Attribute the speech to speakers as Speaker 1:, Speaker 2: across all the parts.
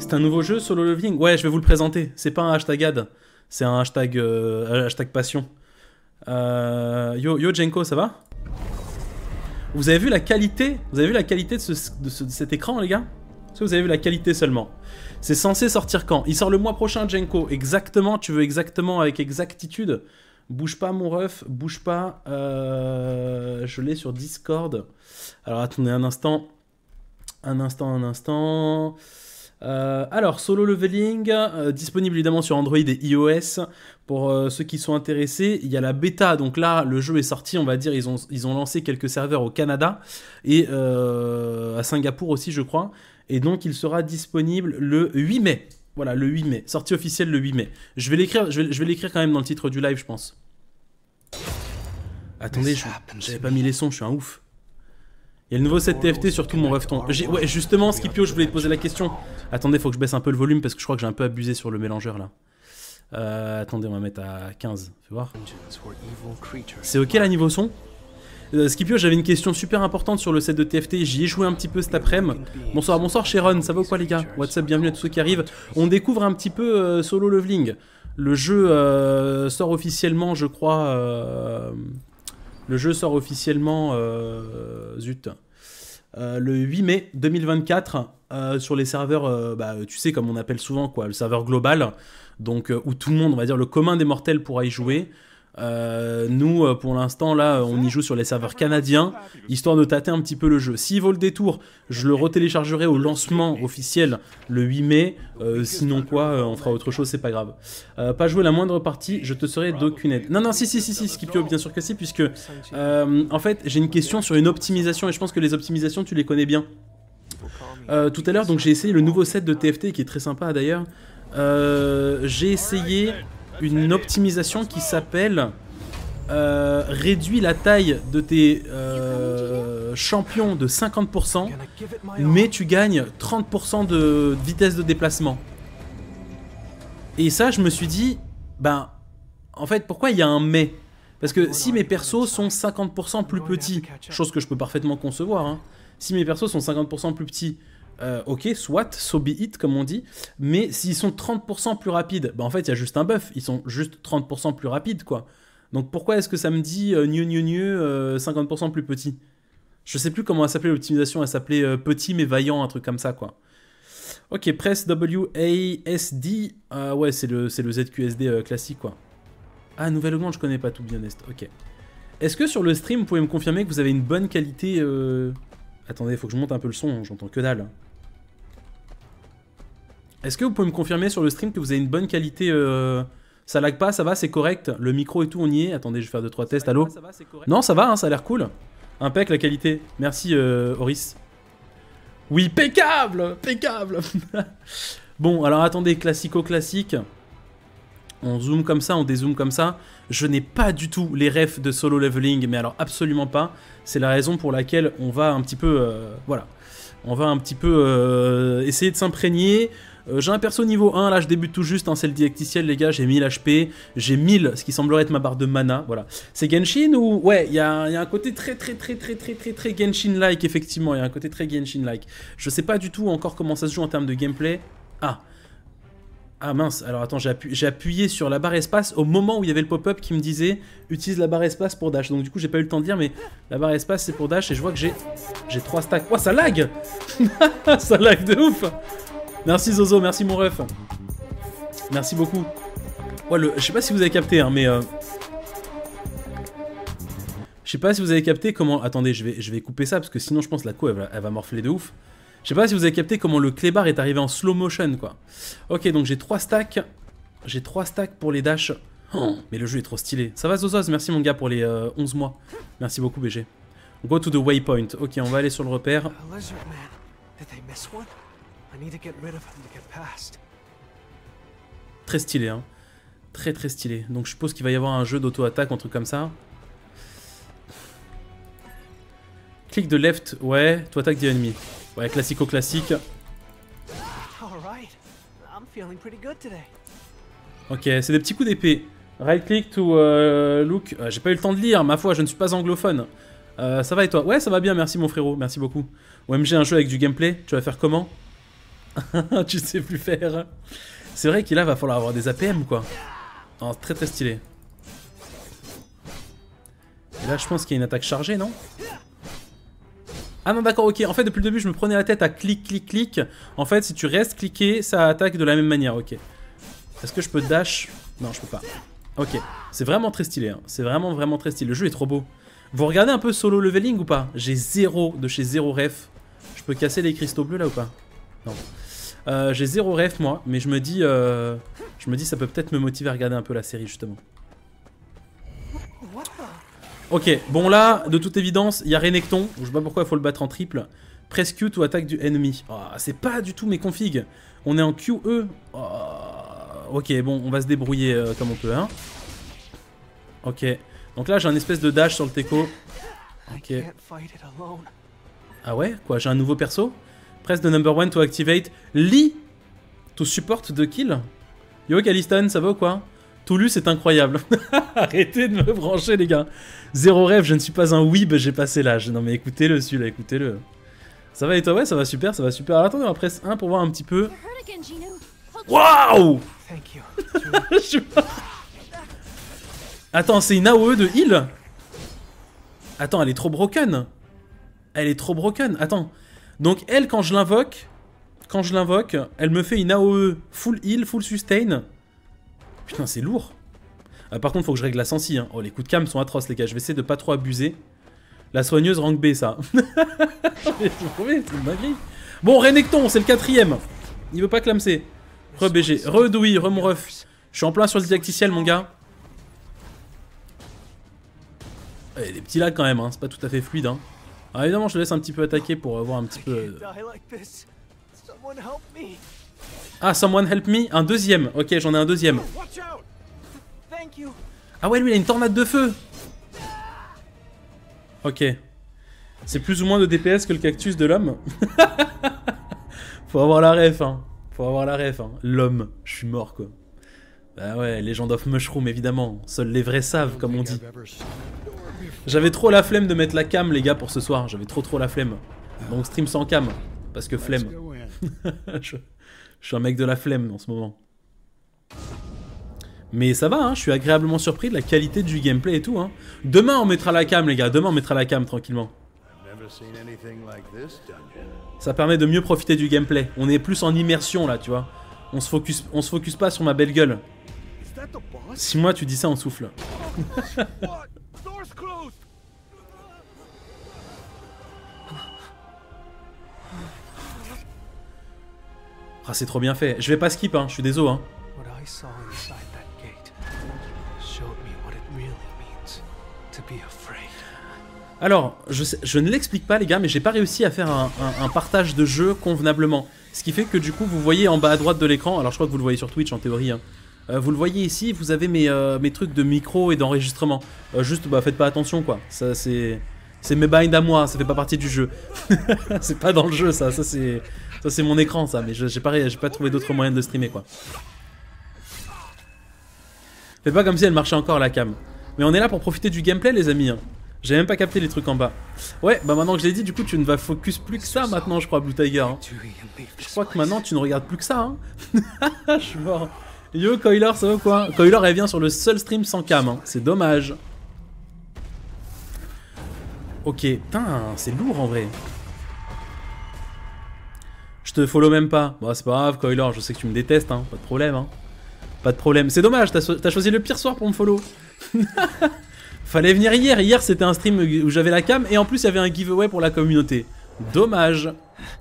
Speaker 1: C'est un nouveau jeu, Solo Leveling? Ouais, je vais vous le présenter. C'est pas un hashtag ad, c'est un hashtag, hashtag passion. Yo Jenko, ça va? Vous avez vu la qualité? Vous avez vu la qualité de cet écran, les gars? Est-ce que vous avez vu la qualité seulement? C'est censé sortir quand? Il sort le mois prochain, Jenko. Exactement, tu veux exactement, avec exactitude? Bouge pas, mon ref, bouge pas. Je l'ai sur Discord. Alors, attendez un instant. Un instant. Alors, Solo Leveling, disponible évidemment sur Android et iOS. Pour ceux qui sont intéressés, il y a la bêta. Donc là, le jeu est sorti, on va dire, ils ont lancé quelques serveurs au Canada et à Singapour aussi, je crois. Et donc, il sera disponible le 8 mai. Voilà, le 8 mai. Sortie officielle le 8 mai. Je vais l'écrire quand même dans le titre du live, je pense. Attendez, j'avais pas mis les sons, je suis un ouf. Il y a le nouveau set TFT, surtout mon refton. Ouais, justement, Skipio, je voulais te poser la question. Attendez, faut que je baisse un peu le volume parce que je crois que j'ai un peu abusé sur le mélangeur là. Attendez, on va mettre à 15. Fais voir. C'est ok là niveau son? Skipio, j'avais une question super importante sur le set de TFT. J'y ai joué un petit peu cet après-midi. Bonsoir Sharon, ça va ou quoi les gars? What's up, bienvenue à tous ceux qui arrivent. On découvre un petit peu Solo Leveling. Le jeu sort officiellement, je crois. Le jeu sort officiellement, zut, le 8 mai 2024 sur les serveurs, tu sais, comme on appelle souvent, quoi, le serveur global, donc où tout le monde, on va dire, le commun des mortels pourra y jouer. Nous, pour l'instant, là, on y joue sur les serveurs canadiens, histoire de tâter un petit peu le jeu. S'il vaut le détour, je le retéléchargerai au lancement officiel le 8 mai. Sinon quoi, on fera autre chose, c'est pas grave. Pas jouer la moindre partie, je te serai d'aucune aide. Non, si, Skipio, bien sûr que si, puisque en fait, j'ai une question sur une optimisation, et je pense que les optimisations, tu les connais bien. Tout à l'heure, donc j'ai essayé le nouveau set de TFT, qui est très sympa d'ailleurs. J'ai essayé une optimisation qui s'appelle réduis la taille de tes champions de 50%, mais tu gagnes 30% de vitesse de déplacement. Et ça, je me suis dit, ben, en fait, pourquoi il y a un mais? Parce que si mes persos sont 50% plus petits, chose que je peux parfaitement concevoir, hein, si mes persos sont 50% plus petits, ok, soit, so be it, comme on dit, mais s'ils sont 30% plus rapides, bah en fait, il y a juste un buff, ils sont juste 30% plus rapides, quoi. Donc pourquoi est-ce que ça me dit 50% plus petit? Je sais plus comment elle s'appelait l'optimisation, elle s'appelait petit mais vaillant, un truc comme ça, quoi. Ok, press WASD, ouais, c'est le ZQSD classique, quoi. Ah, nouvelle augmente, je connais pas tout, bien est, ok. Est-ce que sur le stream, vous pouvez me confirmer que vous avez une bonne qualité Attendez, faut que je monte un peu le son, j'entends que dalle. Est-ce que vous pouvez me confirmer sur le stream que vous avez une bonne qualité ça lag pas, ça va, c'est correct. Le micro et tout, on y est. Attendez, je vais faire 2-3 tests, allô? Non, ça va, hein, ça a l'air cool. Impec la qualité. Merci, Horis. Oui, pécable. Bon, alors attendez, classico-classique. On zoome comme ça, on dézoome comme ça. Je n'ai pas du tout les refs de Solo Leveling, mais alors absolument pas. C'est la raison pour laquelle on va un petit peu... voilà. On va un petit peu essayer de s'imprégner. J'ai un perso niveau 1, là je débute tout juste, hein, c'est le didacticiel les gars, j'ai 1000 HP, j'ai 1000, ce qui semblerait être ma barre de mana, voilà. C'est Genshin ou... Ouais, il y a un côté très Genshin-like, effectivement, il y a un côté très Genshin-like. Je sais pas du tout encore comment ça se joue en termes de gameplay. Ah mince, alors attends, j'ai appuyé sur la barre espace au moment où il y avait le pop-up qui me disait utilise la barre espace pour dash. Donc du coup j'ai pas eu le temps de dire, mais la barre espace c'est pour dash et je vois que j'ai 3 stacks. Oh ça lag. Ça lag de ouf. Merci Zozo, merci mon ref. Merci beaucoup. Ouais, je sais pas si vous avez capté, hein, mais... Je sais pas si vous avez capté comment... Attendez, je vais couper ça parce que sinon je pense que la co elle va morfler de ouf. Je sais pas si vous avez capté comment le clébard est arrivé en slow motion, quoi. Ok, donc j'ai 3 stacks. J'ai 3 stacks pour les dashs. Oh, mais le jeu est trop stylé. Ça va Zozoz, merci mon gars pour les 11 mois. Merci beaucoup BG. Go to the waypoint. Ok, on va aller sur le repère. Très stylé, hein. Très stylé. Donc je suppose qu'il va y avoir un jeu d'auto-attaque, un truc comme ça. Clic de left, ouais, to attaque des ennemis. Ouais, classico-classique. Ok, c'est des petits coups d'épée. Right click to look. J'ai pas eu le temps de lire, ma foi, je ne suis pas anglophone. Ça va et toi? Ouais, ça va bien, merci mon frérot, merci beaucoup. OMG, un jeu avec du gameplay, tu vas faire comment? Tu sais plus faire. C'est vrai qu'il là va falloir avoir des APM quoi. Oh, très très stylé. Et là je pense qu'il y a une attaque chargée, non? Ah non d'accord, ok. En fait depuis le début je me prenais la tête à clic clic clic. En fait si tu restes cliqué ça attaque de la même manière, ok. Est-ce que je peux dash? Non je peux pas. Ok, c'est vraiment très stylé, hein. C'est vraiment très stylé. Le jeu est trop beau. Vous regardez un peu solo leveling ou pas? J'ai zéro de chez zéro ref. Je peux casser les cristaux bleus là ou pas? Non. J'ai zéro ref moi, mais je me dis ça peut peut-être me motiver à regarder un peu la série justement. Ok, bon là, de toute évidence, il y a Renekton. Je sais pas pourquoi il faut le battre en triple. Press Q ou attaque du ennemi. Oh, c'est pas du tout mes configs. On est en QE. Oh, ok, bon, on va se débrouiller comme on peut, hein. Ok, donc là j'ai un espèce de dash sur le Teco. Ok. Ah ouais? Quoi, j'ai un nouveau perso? Press the number 1 to activate Lee to support the kill. Yo Calistan, ça va ou quoi? Toulouse c'est incroyable. Arrêtez de me brancher les gars. Zéro rêve, je ne suis pas un weeb, j'ai passé l'âge. Non mais écoutez-le celui-là, écoutez-le. Ça va et toi? Ouais, ça va super, ça va super. Alors, attendez, on va press 1 pour voir un petit peu. Waouh. Je suis mort. Attends, c'est une AOE de heal? Attends, elle est trop broken. Elle est trop broken. Attends. Donc elle, quand je l'invoque, elle me fait une AOE full heal, full sustain. Putain, c'est lourd. Par contre, faut que je règle la sensi. Hein. Oh, les coups de cam sont atroces, les gars. Je vais essayer de pas trop abuser. La soigneuse rank B, ça. C'est une dinguerie. Bon, Renekton, c'est le 4ème. Il veut pas clamser. Re-BG. Re-Doui, re-mon ref. Je suis en plein sur le didacticiel, mon gars. Il y a des petits lags quand même, hein. C'est pas tout à fait fluide. Hein. Alors évidemment, je te laisse un petit peu attaquer pour voir un petit peu... Ah, someone help me. Un deuxième. Ok, j'en ai un deuxième. Ah ouais, lui, il a une tornade de feu. Ok. C'est plus ou moins de DPS que le cactus de l'homme. Faut avoir la ref, hein. Faut avoir la ref, hein. L'homme. Je suis mort, quoi. Bah ouais, Legend of Mushroom, évidemment. Seuls les vrais savent, comme on dit. J'avais trop la flemme de mettre la cam, les gars, pour ce soir. J'avais trop la flemme. Donc stream sans cam. Parce que flemme. Je suis un mec de la flemme en ce moment. Mais ça va, hein, je suis agréablement surpris de la qualité du gameplay et tout. Hein. Demain, on mettra la cam, les gars. Demain, on mettra la cam tranquillement. Ça permet de mieux profiter du gameplay. On est plus en immersion, là, tu vois. On se focus pas sur ma belle gueule. Si moi, tu dis ça, on souffle. Ah, c'est trop bien fait. Je vais pas skip, hein. Je suis désolé, hein. Alors, je ne l'explique pas les gars, mais j'ai pas réussi à faire un partage de jeu convenablement. Ce qui fait que du coup, vous voyez en bas à droite de l'écran, alors je crois que vous le voyez sur Twitch en théorie, hein. Vous le voyez ici, vous avez mes trucs de micro et d'enregistrement. Juste, bah faites pas attention quoi, ça c'est mes binds à moi, ça fait pas partie du jeu. C'est pas dans le jeu ça c'est mon écran ça, mais j'ai pas trouvé d'autres moyens de le streamer quoi. Faites pas comme si elle marchait encore la cam. Mais on est là pour profiter du gameplay les amis, hein. J'ai même pas capté les trucs en bas. Ouais, bah maintenant que je l'ai dit, du coup tu ne vas focus plus que ça maintenant je crois Blue Tiger. Hein. Je crois que maintenant tu ne regardes plus que ça. Hein. Je suis mort. Yo Coiler, ça va quoi? Coiler elle vient sur le seul stream sans cam, hein. C'est dommage. Ok, putain, c'est lourd en vrai. Je te follow même pas. Bon c'est pas grave Coiler, je sais que tu me détestes, hein. Pas de problème, hein. Pas de problème. C'est dommage, t'as choisi le pire soir pour me follow. Fallait venir hier. Hier, c'était un stream où j'avais la cam et en plus, il y avait un giveaway pour la communauté. Dommage.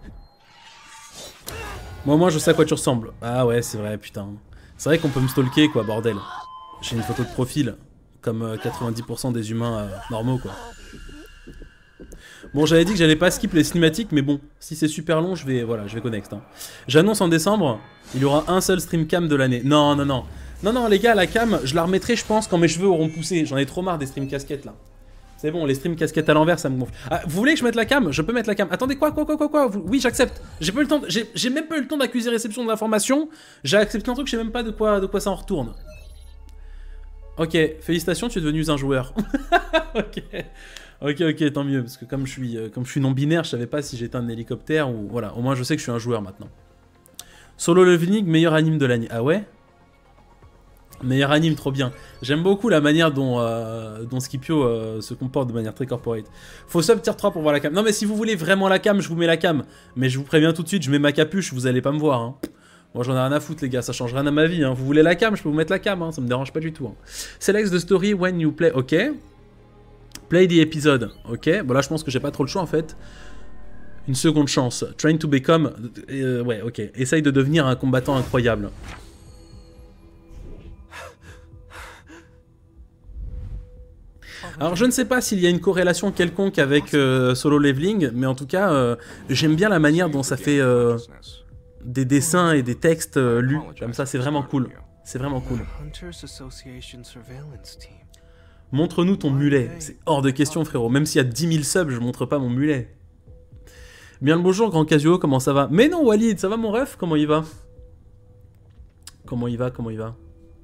Speaker 1: Moi, je sais à quoi tu ressembles. Ah ouais, c'est vrai, putain. C'est vrai qu'on peut me stalker, quoi, bordel. J'ai une photo de profil, comme 90% des humains normaux, quoi. Bon, j'avais dit que j'allais pas skip les cinématiques, mais bon, si c'est super long, je vais connect. Hein. J'annonce en décembre, il y aura un seul stream cam de l'année. Non, non, non. Non, non, les gars, la cam, je la remettrai, je pense, quand mes cheveux auront poussé. J'en ai trop marre des streams casquettes, là. C'est bon, les streams casquettes à l'envers, ça me gonfle. Ah, vous voulez que je mette la cam? Je peux mettre la cam. Attendez, quoi? Oui, j'accepte. J'ai pas eu le temps, j'ai même pas eu le temps d'accuser réception de l'information. J'ai accepté un truc, je sais même pas de quoi ça en retourne. Ok, félicitations, tu es devenu un joueur. Ok, tant mieux, parce que comme je suis non-binaire, je savais pas si j'étais un hélicoptère ou... Voilà, au moins je sais que je suis un joueur maintenant. Solo Leveling, meilleur anime de l'année. Ah ouais? Meilleur anime, trop bien. J'aime beaucoup la manière dont Scipio se comporte de manière très corporate. Faut sub tier 3 pour voir la cam. Non mais si vous voulez vraiment la cam, je vous mets la cam. Mais je vous préviens tout de suite, je mets ma capuche, vous allez pas me voir. Hein. Moi j'en ai rien à foutre les gars, ça change rien à ma vie. Hein. Vous voulez la cam, je peux vous mettre la cam, hein. Ça me dérange pas du tout. Hein. Select the story when you play, ok. Play the episode, ok. Bon là je pense que j'ai pas trop le choix en fait. Une seconde chance. Trying to become... ouais, ok. Essaye de devenir un combattant incroyable. Alors je ne sais pas s'il y a une corrélation quelconque avec Solo Leveling, mais en tout cas, j'aime bien la manière dont ça fait des dessins et des textes lus. Comme ça, c'est vraiment cool. C'est vraiment cool. Montre-nous ton mulet. C'est hors de question, frérot. Même s'il y a 10 000 subs, je montre pas mon mulet. Bien le bonjour, Grand Casio, comment ça va? Mais non, Walid, ça va mon ref? Comment il va? Comment il va? Comment il va?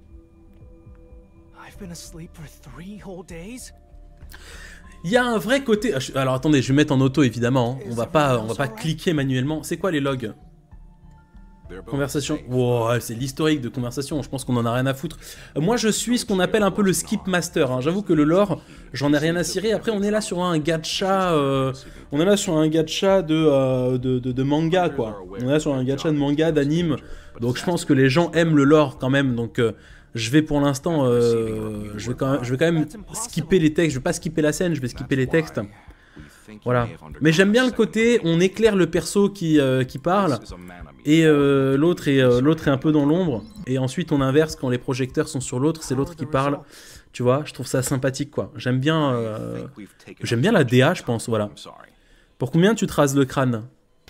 Speaker 1: Il y a un vrai côté... Alors attendez, je vais mettre en auto évidemment. Hein. On va pas cliquer manuellement. C'est quoi les logs? Conversation. Wow, c'est l'historique de conversation. Je pense qu'on en a rien à foutre. Moi, je suis ce qu'on appelle un peu le skip master. Hein. J'avoue que le lore, j'en ai rien à cirer. Après, on est là sur un gacha. On est là sur un gacha de manga, quoi. On est là sur un gacha de manga, d'anime. Donc, je pense que les gens aiment le lore quand même. Donc, je vais pour l'instant, je vais quand même skipper les textes. Je vais pas skipper la scène. Je vais skipper les textes. Voilà. Mais j'aime bien le côté, on éclaire le perso qui parle, et l'autre est un peu dans l'ombre, et ensuite on inverse quand les projecteurs sont sur l'autre, c'est l'autre qui parle. Tu vois, je trouve ça sympathique, quoi. J'aime bien la DA, je pense, voilà. Pour combien tu te rases le crâne?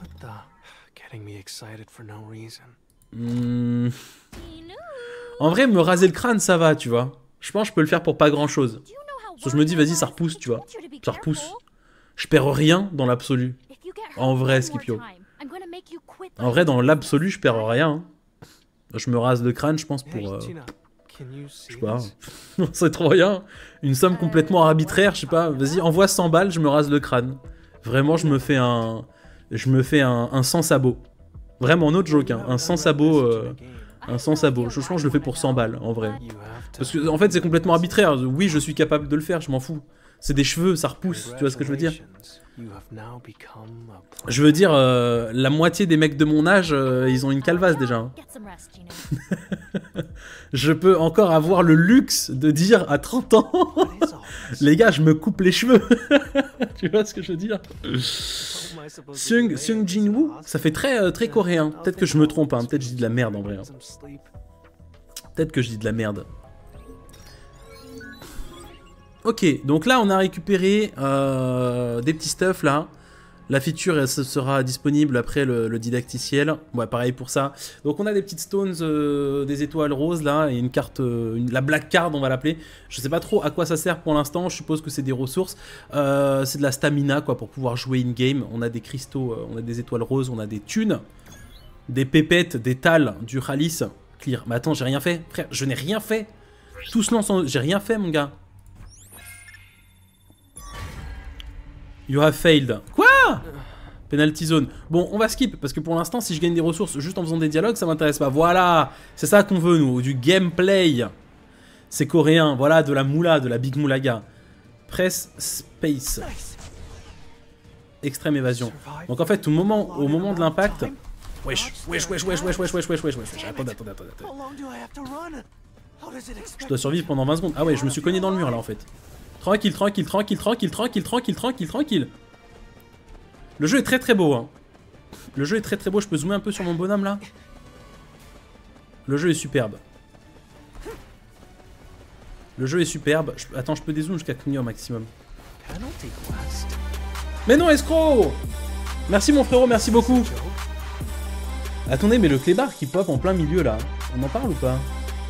Speaker 1: En vrai, me raser le crâne, ça va, tu vois. Je pense que je peux le faire pour pas grand-chose. Parce que je me dis, vas-y, ça repousse, tu vois. Ça repousse. Je perds rien dans l'absolu. En vrai, Scipio. En vrai, dans l'absolu, je perds rien. Hein. Je me rase le crâne, je pense, pour... je sais pas. C'est trop rien. Une somme complètement arbitraire, je sais pas. Vas-y, envoie 100 balles, je me rase le crâne. Vraiment, je me fais un sans sabot. Vraiment, no joke, hein. Un sans sabot... Un sans sabot. Je pense que je le fais pour 100 balles, en vrai. Parce que, en fait, c'est complètement arbitraire. Oui, je suis capable de le faire, je m'en fous. C'est des cheveux, ça repousse, tu vois ce que je veux dire? Je veux dire, la moitié des mecs de mon âge, ils ont une calvasse déjà. Hein. Je peux encore avoir le luxe de dire à 30 ans, les gars, je me coupe les cheveux. Tu vois ce que je veux dire? Sung Jin-woo, ça fait très coréen. Peut-être que je me trompe, hein. Peut-être que je dis de la merde en vrai. Hein. Peut-être que je dis de la merde. Ok, donc là on a récupéré des petits stuffs là. La feature elle sera disponible après le didacticiel. Ouais, pareil pour ça. Donc on a des petites stones, des étoiles roses là, et une carte, la black card on va l'appeler. Je sais pas trop à quoi ça sert pour l'instant, je suppose que c'est des ressources. C'est de la stamina quoi pour pouvoir jouer in-game. On a des cristaux, on a des étoiles roses, on a des thunes, des pépettes, des tals, du Ralice. Clear. Mais attends, j'ai rien fait, frère, je n'ai rien fait. Tout ce lance, j'ai rien fait mon gars. You have failed. Quoi? Penalty zone. Bon, on va skip, parce que pour l'instant, si je gagne des ressources juste en faisant des dialogues, ça m'intéresse pas. Voilà, c'est ça qu'on veut, nous, du gameplay. C'est coréen, voilà, de la moula, de la big moulaga. Press space. Extrême évasion. Donc en fait, au moment de l'impact... Wesh. Attendez. Je dois survivre pendant 20 secondes. Ah ouais, je me suis cogné dans le mur, là, en fait. Tranquille. Le jeu est très beau, hein. Le jeu est très beau, je peux zoomer un peu sur mon bonhomme, là. Le jeu est superbe. Attends, je peux dézoomer jusqu'à cligner au maximum. Mais non, escroc! Merci mon frérot, merci beaucoup. Attendez, mais le clébard qui pop en plein milieu, là, on en parle ou pas?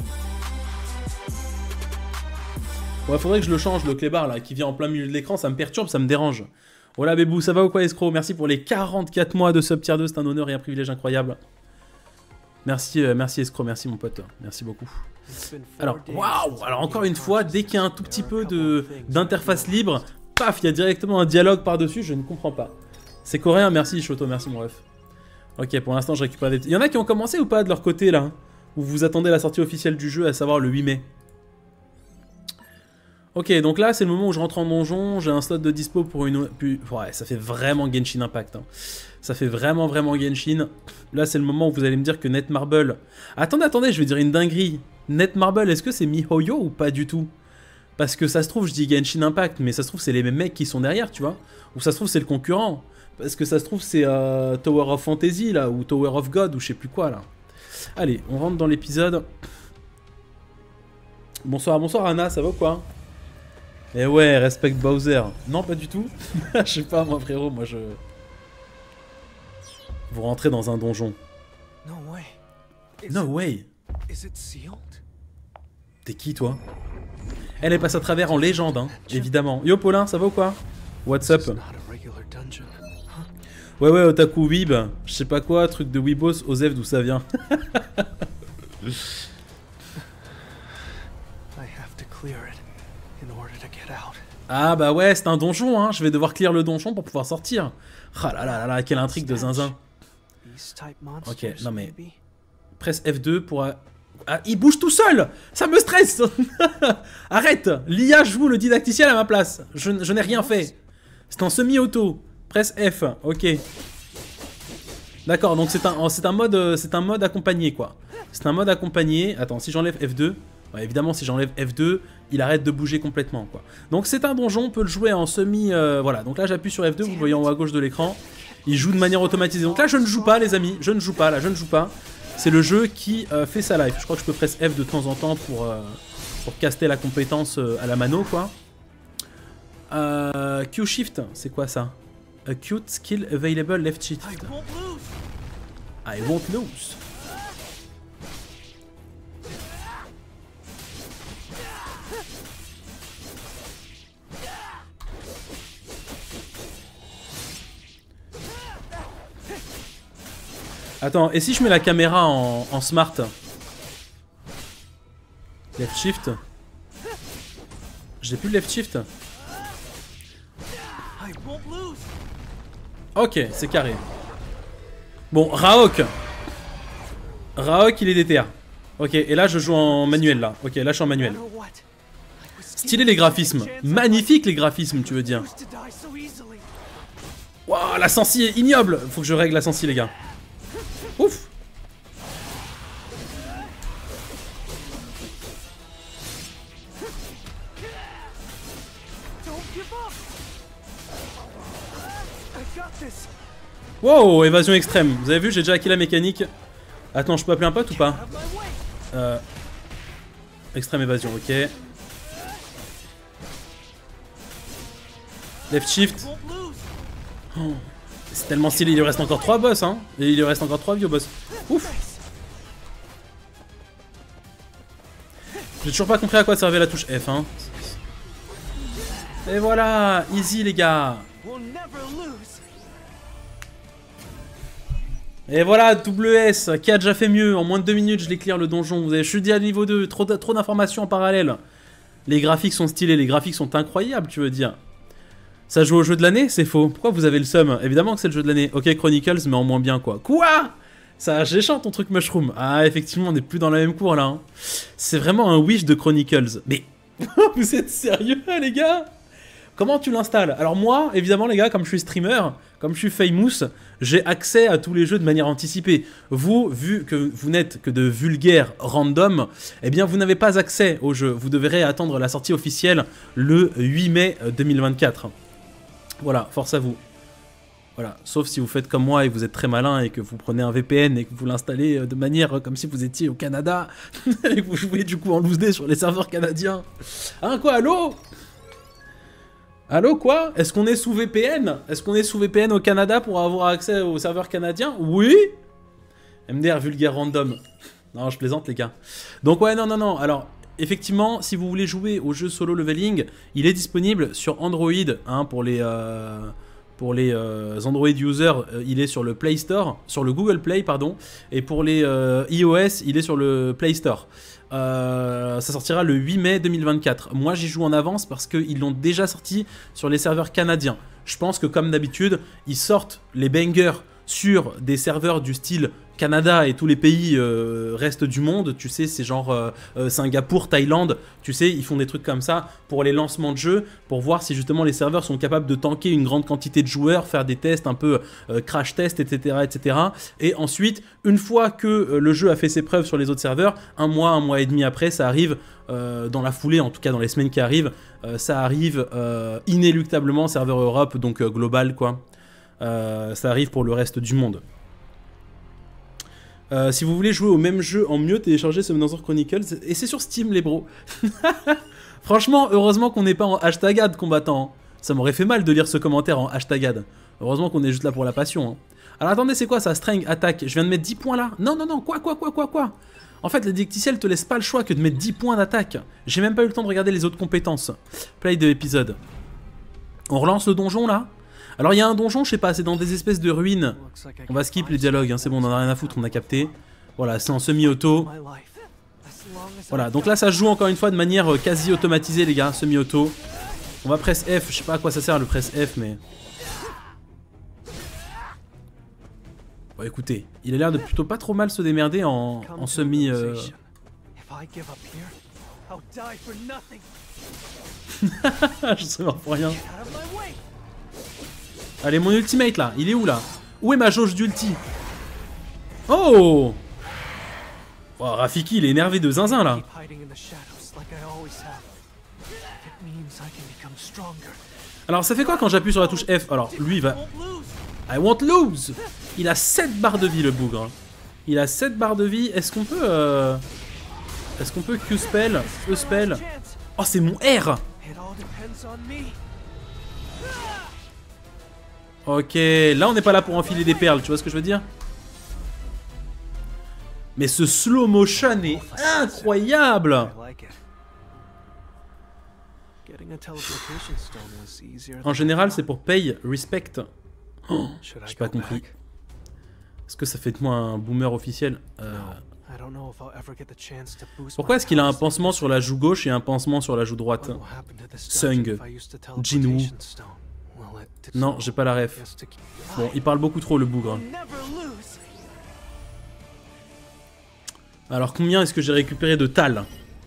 Speaker 1: Ouais, faudrait que je le change, le clébard là, qui vient en plein milieu de l'écran, ça me perturbe, ça me dérange. Voilà, bébou, ça va ou quoi, escroc? Merci pour les 44 mois de sub tier 2, c'est un honneur et un privilège incroyable. Merci, merci escroc, merci mon pote, merci beaucoup. Alors, waouh! Alors, encore une fois, dès qu'il y a un tout petit peu d'interface libre, paf, il y a directement un dialogue par-dessus, je ne comprends pas. C'est coréen, merci Shoto, merci mon ref. Ok, pour l'instant, je récupère des petits... Il y en a qui ont commencé ou pas de leur côté, là? Ou vous attendez la sortie officielle du jeu, à savoir le 8 mai? Ok, donc là, c'est le moment où je rentre en donjon. J'ai un slot de dispo pour une... Ouais, ça fait vraiment Genshin Impact. Hein. Ça fait vraiment Genshin. Là, c'est le moment où vous allez me dire que Netmarble... Attendez, je vais dire une dinguerie. Netmarble, est-ce que c'est MiHoYo ou pas du tout? Parce que ça se trouve, je dis Genshin Impact, mais ça se trouve, c'est les mêmes mecs qui sont derrière, tu vois. Ou ça se trouve, c'est le concurrent. Parce que ça se trouve, c'est Tower of Fantasy, là, ou Tower of God, ou je sais plus quoi, là. Allez, on rentre dans l'épisode. Bonsoir Anna, ça va ou quoi? Eh ouais, respect Bowser. Non, pas du tout. Je sais pas, moi, frérot, moi, je... Vous rentrez dans un donjon. No way. T'es qui, toi? Elle passe à travers en légende, hein, évidemment. Yo, Paulin, ça va ou quoi? What's up? Ouais, Otaku Weeb, je sais pas quoi, truc de Weebos, Osef, d'où ça vient? Ah bah ouais, c'est un donjon, hein, je vais devoir clear le donjon pour pouvoir sortir. Ah là, quelle intrigue de zinzin. Ok, non mais... Presse F2 pour... Ah, il bouge tout seul! Ça me stresse! Arrête! L'IA joue le didacticiel à ma place. Je n'ai rien fait. C'est en semi-auto. Presse F, ok. D'accord, donc c'est un mode accompagné, quoi. C'est un mode accompagné. Attends, si j'enlève F2... Ouais, évidemment, si j'enlève F2, il arrête de bouger complètement, quoi. Donc c'est un donjon, on peut le jouer en semi... voilà, donc là j'appuie sur F2, vous voyez en haut à gauche de l'écran. Il joue de manière automatisée. Donc là je ne joue pas, les amis. Je ne joue pas, là, je ne joue pas. C'est le jeu qui fait sa life. Je crois que je peux presser F de temps en temps pour caster la compétence à la mano, quoi. Q-Shift, c'est quoi ça? Acute skill available left shift. I won't lose. Attends, et si je mets la caméra en smart? Left shift. J'ai plus le left shift. Ok, c'est carré. Bon, Raok, il est DTA. Ok, et là je joue en manuel là. Ok, là je suis en manuel. Stylé les graphismes. Magnifique les graphismes, tu veux dire. Waouh, la sensi est ignoble. Faut que je règle la sensi, les gars. Ouf. Wow, évasion extrême. Vous avez vu, j'ai déjà acquis la mécanique. Attends, je peux appeler un pote ou pas? Extrême évasion, ok. Left shift. Oh, c'est tellement stylé, il lui reste encore 3 boss, hein. Et il lui reste encore 3 vieux boss. Ouf. J'ai toujours pas compris à quoi servait la touche F, hein. Et voilà, easy les gars. Et voilà, WS, qui a déjà fait mieux. En moins de 2 minutes, je l'ai clear le donjon. Vous avez, je suis dit à niveau 2, trop d'informations en parallèle. Les graphiques sont stylés, les graphiques sont incroyables, tu veux dire. Ça joue au jeu de l'année? C'est faux. Pourquoi vous avez le seum? Évidemment que c'est le jeu de l'année. Ok, Chronicles, mais en moins bien, quoi. Quoi? Ça géchant ton truc Mushroom. Ah, effectivement, on n'est plus dans la même cour, là. Hein. C'est vraiment un wish de Chronicles. Mais, vous êtes sérieux, les gars? Comment tu l'installes? Alors moi, évidemment les gars, comme je suis streamer, comme je suis famous, j'ai accès à tous les jeux de manière anticipée. Vous, vu que vous n'êtes que de vulgaires random, eh bien vous n'avez pas accès au jeu. Vous devrez attendre la sortie officielle le 8 mai 2024. Voilà, force à vous. Voilà, sauf si vous faites comme moi et vous êtes très malin et que vous prenez un VPN et que vous l'installez de manière comme si vous étiez au Canada et que vous jouez du coup en loose day sur les serveurs canadiens. Hein quoi, allô? Allô, quoi? Est-ce qu'on est sous VPN? Est-ce qu'on est sous VPN au Canada pour avoir accès aux serveurs canadiens? Oui? MDR vulgaire random. Non, je plaisante, les gars. Donc, ouais, non. Alors, effectivement, si vous voulez jouer au jeu solo leveling, il est disponible sur Android, hein, pour les Android users, il est sur le Play Store, sur le Google Play, pardon. Et pour les iOS, il est sur le Play Store. Ça sortira le 8 mai 2024. Moi j'y joue en avance parce qu'ils l'ont déjà sorti sur les serveurs canadiens. Je pense que comme d'habitude, ils sortent les bangers sur des serveurs du style Canada et tous les pays restent du monde, tu sais, c'est genre Singapour, Thaïlande, tu sais, ils font des trucs comme ça pour les lancements de jeux, pour voir si justement les serveurs sont capables de tanker une grande quantité de joueurs, faire des tests un peu crash test, etc., etc. Et ensuite, une fois que le jeu a fait ses preuves sur les autres serveurs, un mois et demi après, ça arrive dans la foulée, en tout cas dans les semaines qui arrivent, ça arrive inéluctablement, serveur Europe, donc global quoi. Ça arrive pour le reste du monde. Si vous voulez jouer au même jeu en mieux, téléchargez Summoner's War Chronicles. Et c'est sur Steam, les bros. Franchement, heureusement qu'on n'est pas en hashtagade, combattant. Ça m'aurait fait mal de lire ce commentaire en hashtagade. Heureusement qu'on est juste là pour la passion. Hein. Alors attendez, c'est quoi ça? Strength, attaque. Je viens de mettre 10 points là. Non, non, non, quoi. En fait, la didacticiel te laisse pas le choix que de mettre 10 points d'attaque. J'ai même pas eu le temps de regarder les autres compétences. Play de l'épisode. On relance le donjon là? Alors il y a un donjon, je sais pas, c'est dans des espèces de ruines. On va skip les dialogues, hein, c'est bon, on en a rien à foutre, on a capté. Voilà, c'est en semi-auto. Voilà, donc là ça se joue encore une fois de manière quasi automatisée les gars, semi-auto. On va press F, je sais pas à quoi ça sert le press F, mais... Bon écoutez, il a l'air de plutôt pas trop mal se démerder en semi... Je sais pas pour rien. Allez, mon ultimate là, il est où là? Où est ma jauge d'ulti? Oh, Rafiki, il est énervé de zinzin là. Alors, ça fait quoi quand j'appuie sur la touche F? Alors, lui, il va... I won't lose. Il a 7 barres de vie, le bougre. Il a 7 barres de vie. Est-ce qu'on peut... Est-ce qu'on peut Q-spell? E-spell? Oh, c'est mon R. Ok, là on n'est pas là pour enfiler des perles, tu vois ce que je veux dire? Mais ce slow motion est incroyable! En général, c'est pour pay respect. Oh, j'ai pas compris. Est-ce que ça fait de moi un boomer officiel? Pourquoi est-ce qu'il a un pansement sur la joue gauche et un pansement sur la joue droite? Sung, Jinwoo. Non, j'ai pas la ref. Bon, il parle beaucoup trop le bougre. Alors combien est-ce que j'ai récupéré de Tal?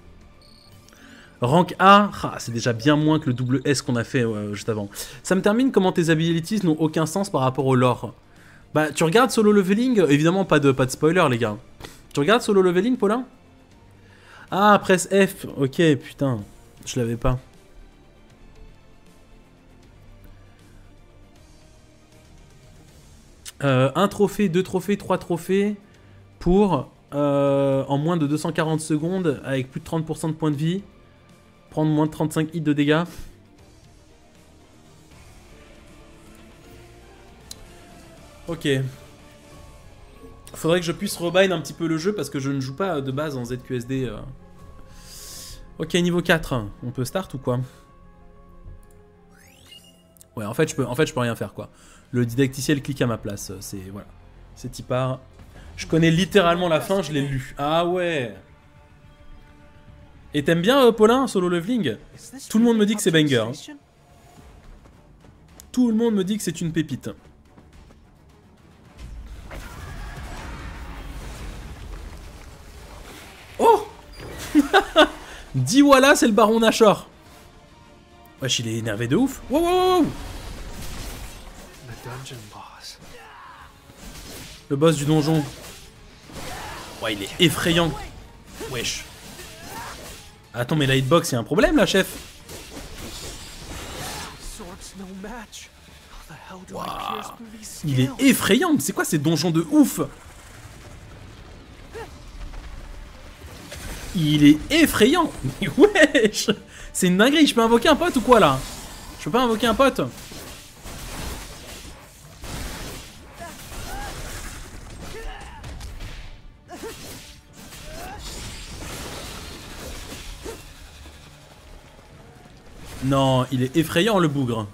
Speaker 1: Rank A, c'est déjà bien moins que le double S qu'on a fait juste avant. Ça me termine comment tes abilities n'ont aucun sens par rapport au lore. Bah tu regardes Solo Leveling, évidemment pas de spoiler les gars. Tu regardes Solo Leveling, Paulin? Ah, presse F, ok, putain, je l'avais pas. Un trophée, 2 trophées, 3 trophées pour en moins de 240 secondes avec plus de 30% de points de vie, prendre moins de 35 hits de dégâts. Ok. Faudrait que je puisse rebind un petit peu le jeu parce que je ne joue pas de base en ZQSD. Ok, niveau 4. On peut start ou quoi? Ouais, en fait, je peux rien faire quoi. Le didacticiel clique à ma place. C'est voilà. C'est Tipar. Je connais littéralement la fin, je l'ai lu. Ah ouais. Et t'aimes bien Paulin, Solo Leveling? Tout le monde me dit que c'est banger. Hein. Tout le monde me dit que c'est une pépite. Oh. Dis voilà, c'est le baron Nashor. Wesh, il est énervé de ouf. Wow, wow, wow. Le boss du donjon. Ouais, il est effrayant. Wesh. Attends, mais la hitbox, il y a un problème là, chef. Wow. Il est effrayant. C'est quoi ces donjons de ouf? Il est effrayant. Wesh. C'est une dinguerie. Je peux invoquer un pote ou quoi là? Je peux pas invoquer un pote? Non, il est effrayant le bougre.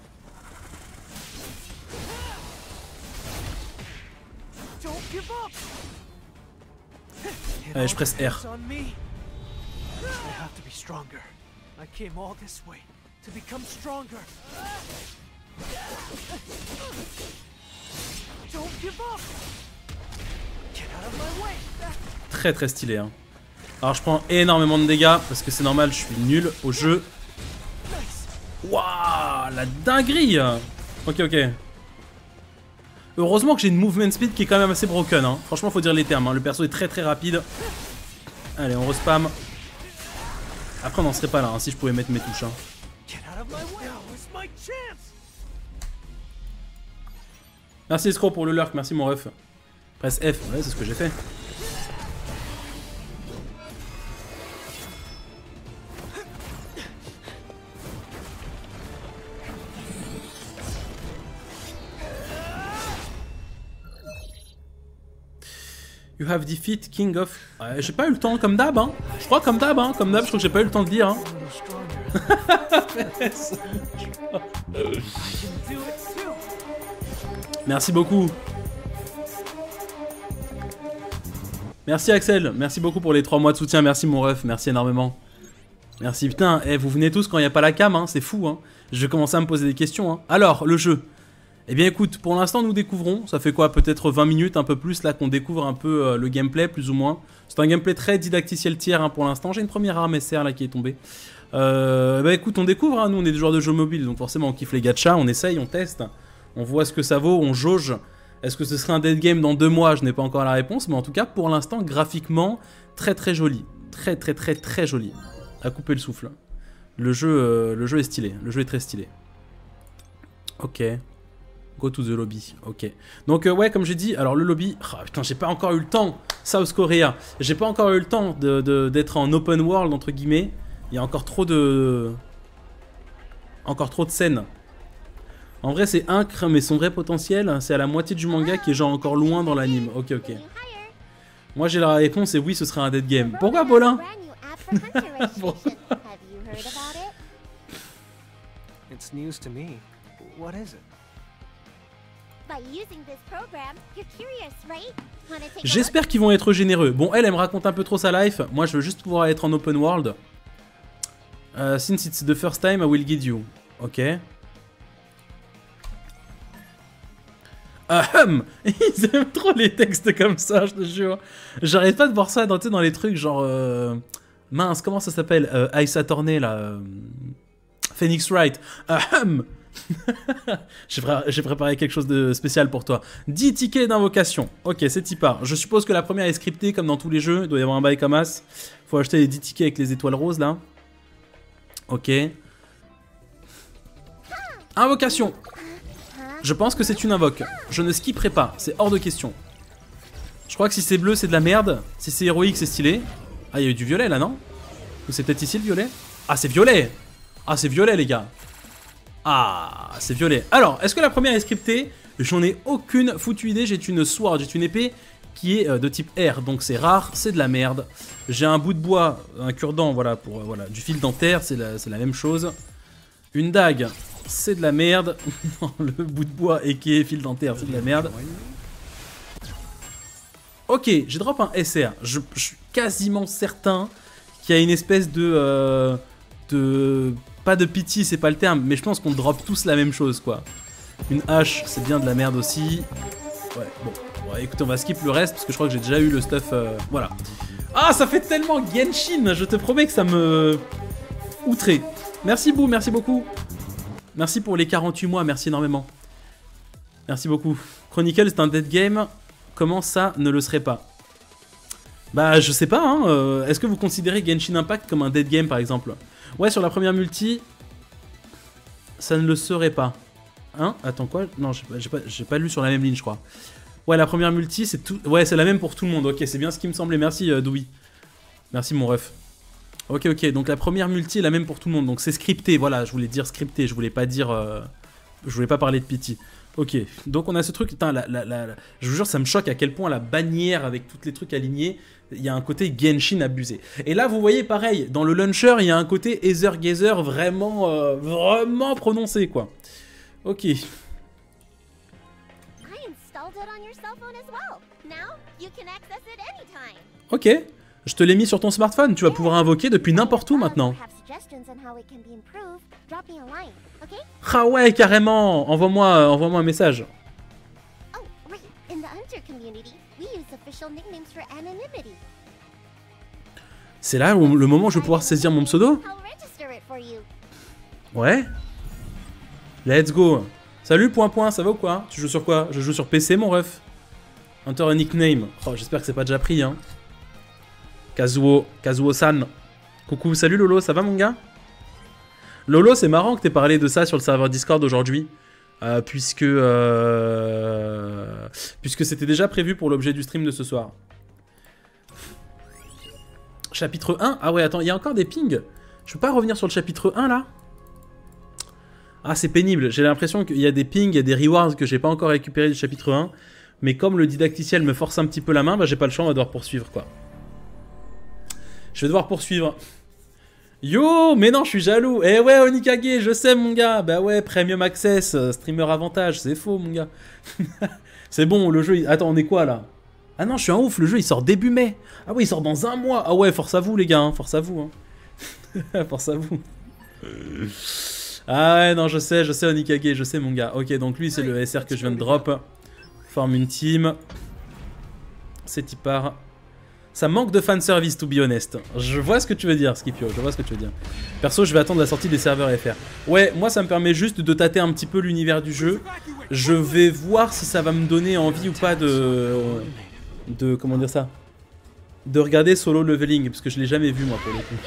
Speaker 1: Allez, je presse R. Très très stylé. Hein. Alors je prends énormément de dégâts parce que c'est normal, je suis nul au jeu. Waouh, la dinguerie. Ok, ok. Heureusement que j'ai une movement speed qui est quand même assez broken. Hein. Franchement, faut dire les termes. Hein. Le perso est très très rapide. Allez, on respam. Après, on n'en serait pas là hein, si je pouvais mettre mes touches. Hein. Merci Escroc pour le lurk, merci mon ref. Presse F, ouais, c'est ce que j'ai fait. You have defeat King of... Ouais, j'ai pas eu le temps, comme d'hab, hein. Je crois comme d'hab, hein. Comme d'hab, je crois que j'ai pas eu le temps de lire, hein. Merci beaucoup. Merci Axel, merci beaucoup pour les 3 mois de soutien, merci mon ref, merci énormément. Merci, putain, vous venez tous quand il n'y a pas la cam, hein. C'est fou, hein. Je vais commencer à me poser des questions, hein. Alors, le jeu. Eh bien écoute, pour l'instant nous découvrons, ça fait quoi, peut-être 20 minutes, un peu plus, là qu'on découvre un peu le gameplay, plus ou moins. C'est un gameplay très didacticiel tiers hein, pour l'instant, j'ai une première arme SR là qui est tombée. Bah écoute, on découvre, hein. Nous on est des joueurs de jeux mobiles, donc forcément on kiffe les gachas, on essaye, on teste, on voit ce que ça vaut, on jauge. Est-ce que ce serait un dead game dans 2 mois? Je n'ai pas encore la réponse, mais en tout cas pour l'instant, graphiquement, très très joli. Très très très très joli. À couper le souffle. Le jeu est stylé, le jeu est très stylé. Ok. Go to the lobby, ok. Donc ouais, comme j'ai dit, alors le lobby... Oh, putain, j'ai pas encore eu le temps, South Korea. J'ai pas encore eu le temps d'être en open world, entre guillemets. Il y a encore trop de... Encore trop de scènes. En vrai, c'est Incre, mais son vrai potentiel, c'est à la moitié du manga qui est genre encore loin dans l'anime. Ok, ok. Moi, j'ai la réponse et oui, ce serait un dead game. Pourquoi, Paulin?
Speaker 2: It's news to me. What is it?
Speaker 1: J'espère qu'ils vont être généreux. Bon, elle me raconte un peu trop sa life. Moi, je veux juste pouvoir être en open world. Since it's the first time, I will guide you. Ok. Ils aiment trop les textes comme ça, je te jure. J'arrête pas de voir ça dans les trucs genre... Mince, comment ça s'appelle Ace Attorney, là. Phoenix Wright. J'ai préparé quelque chose de spécial pour toi. 10 tickets d'invocation. Ok, c'est y part. Je suppose que la première est scriptée comme dans tous les jeux. Il doit y avoir un bail comme as. Faut acheter les 10 tickets avec les étoiles roses là. Ok. Invocation. Je pense que c'est une invoque. Je ne skipperai pas. C'est hors de question. Je crois que si c'est bleu, c'est de la merde. Si c'est héroïque, c'est stylé. Ah, il y a eu du violet là, non? Ou c'est peut-être ici le violet? Ah, c'est violet. Ah, c'est violet, les gars. Ah, c'est violet. Alors, est-ce que la première est scriptée? J'en ai aucune foutue idée. J'ai une sword, j'ai une épée qui est de type R. Donc c'est rare, c'est de la merde. J'ai un bout de bois, un cure-dent, voilà, pour voilà, du fil dentaire, c'est la même chose. Une dague, c'est de la merde. Le bout de bois et qui est fil dentaire, c'est de la merde. Ok, j'ai drop un SR. Je suis quasiment certain qu'il y a une espèce de pas de pitié, c'est pas le terme, mais je pense qu'on drop tous la même chose, quoi. Une hache, c'est bien de la merde aussi. Ouais, bon. Bon, écoutez, on va skip le reste, parce que je crois que j'ai déjà eu le stuff... voilà. Ah, ça fait tellement Genshin. Je te promets que ça me... outré. Merci, Bou, merci beaucoup. Merci pour les 48 mois, merci énormément. Merci beaucoup. Chronicle, c'est un dead game. Comment ça ne le serait pas? Bah, je sais pas, hein. Est-ce que vous considérez Genshin Impact comme un dead game, par exemple? Ouais, sur la première multi, ça ne le serait pas. Hein? Attends, quoi? Non, j'ai pas lu sur la même ligne, je crois. Ouais, la première multi, c'est tout... Ouais, c'est la même pour tout le monde. Ok, c'est bien ce qui me semblait. Merci, Doui. Merci, mon ref. Ok, ok. Donc, la première multi est la même pour tout le monde. Donc, c'est scripté. Voilà, je voulais dire scripté. Je voulais pas dire... Je voulais pas parler de pity. Ok. Donc, on a ce truc... Putain, je vous jure, ça me choque à quel point la bannière avec tous les trucs alignés... Il y a un côté Genshin abusé. Et là, vous voyez, pareil, dans le launcher, il y a un côté Ether Gazer vraiment, vraiment prononcé, quoi. Ok. Ok. Je te l'ai mis sur ton smartphone. Tu vas pouvoir invoquer depuis n'importe où, maintenant. Ah ouais, carrément. Envoie-moi un message. C'est là où, le moment où je vais pouvoir saisir mon pseudo? Ouais. Let's go. Salut, point, ça va ou quoi? Tu joues sur quoi? Je joue sur PC, mon ref. Enter a nickname. Oh, j'espère que c'est pas déjà pris, hein. Kazuo-san. Coucou, salut Lolo, ça va mon gars? Lolo, c'est marrant que t'aies parlé de ça sur le serveur Discord aujourd'hui. Puisque c'était déjà prévu pour l'objet du stream de ce soir. Chapitre 1? Ah ouais, attends, il y a encore des pings. Je peux pas revenir sur le chapitre 1 là? Ah, c'est pénible. J'ai l'impression qu'il y a des pings, il y a des rewards que j'ai pas encore récupérés du chapitre 1. Mais comme le didacticiel me force un petit peu la main, bah j'ai pas le choix, on va devoir poursuivre quoi. Je vais devoir poursuivre. Yo, mais non, je suis jaloux. Eh ouais, Onikage, je sais mon gars. Bah ouais, Premium Access, Streamer Avantage, c'est faux mon gars. C'est bon, le jeu... Attends, on est quoi là? Ah non, je suis un ouf, le jeu il sort début mai. Ah ouais, il sort dans un mois. Ah ouais, force à vous les gars, hein. Force à vous. Hein. Force à vous. Ah ouais, non, je sais Onikage, je sais mon gars. Ok, donc lui c'est le SR que je viens de drop. Forme une team. C'est y part. Ça manque de fanservice, to be honest. Je vois ce que tu veux dire, Skipio, je vois ce que tu veux dire. Perso, je vais attendre la sortie des serveurs FR. Ouais, moi, ça me permet juste de tâter un petit peu l'univers du jeu. Je vais voir si ça va me donner envie ou pas de comment dire ça? De regarder Solo Leveling, parce que je l'ai jamais vu, moi, pour le coup.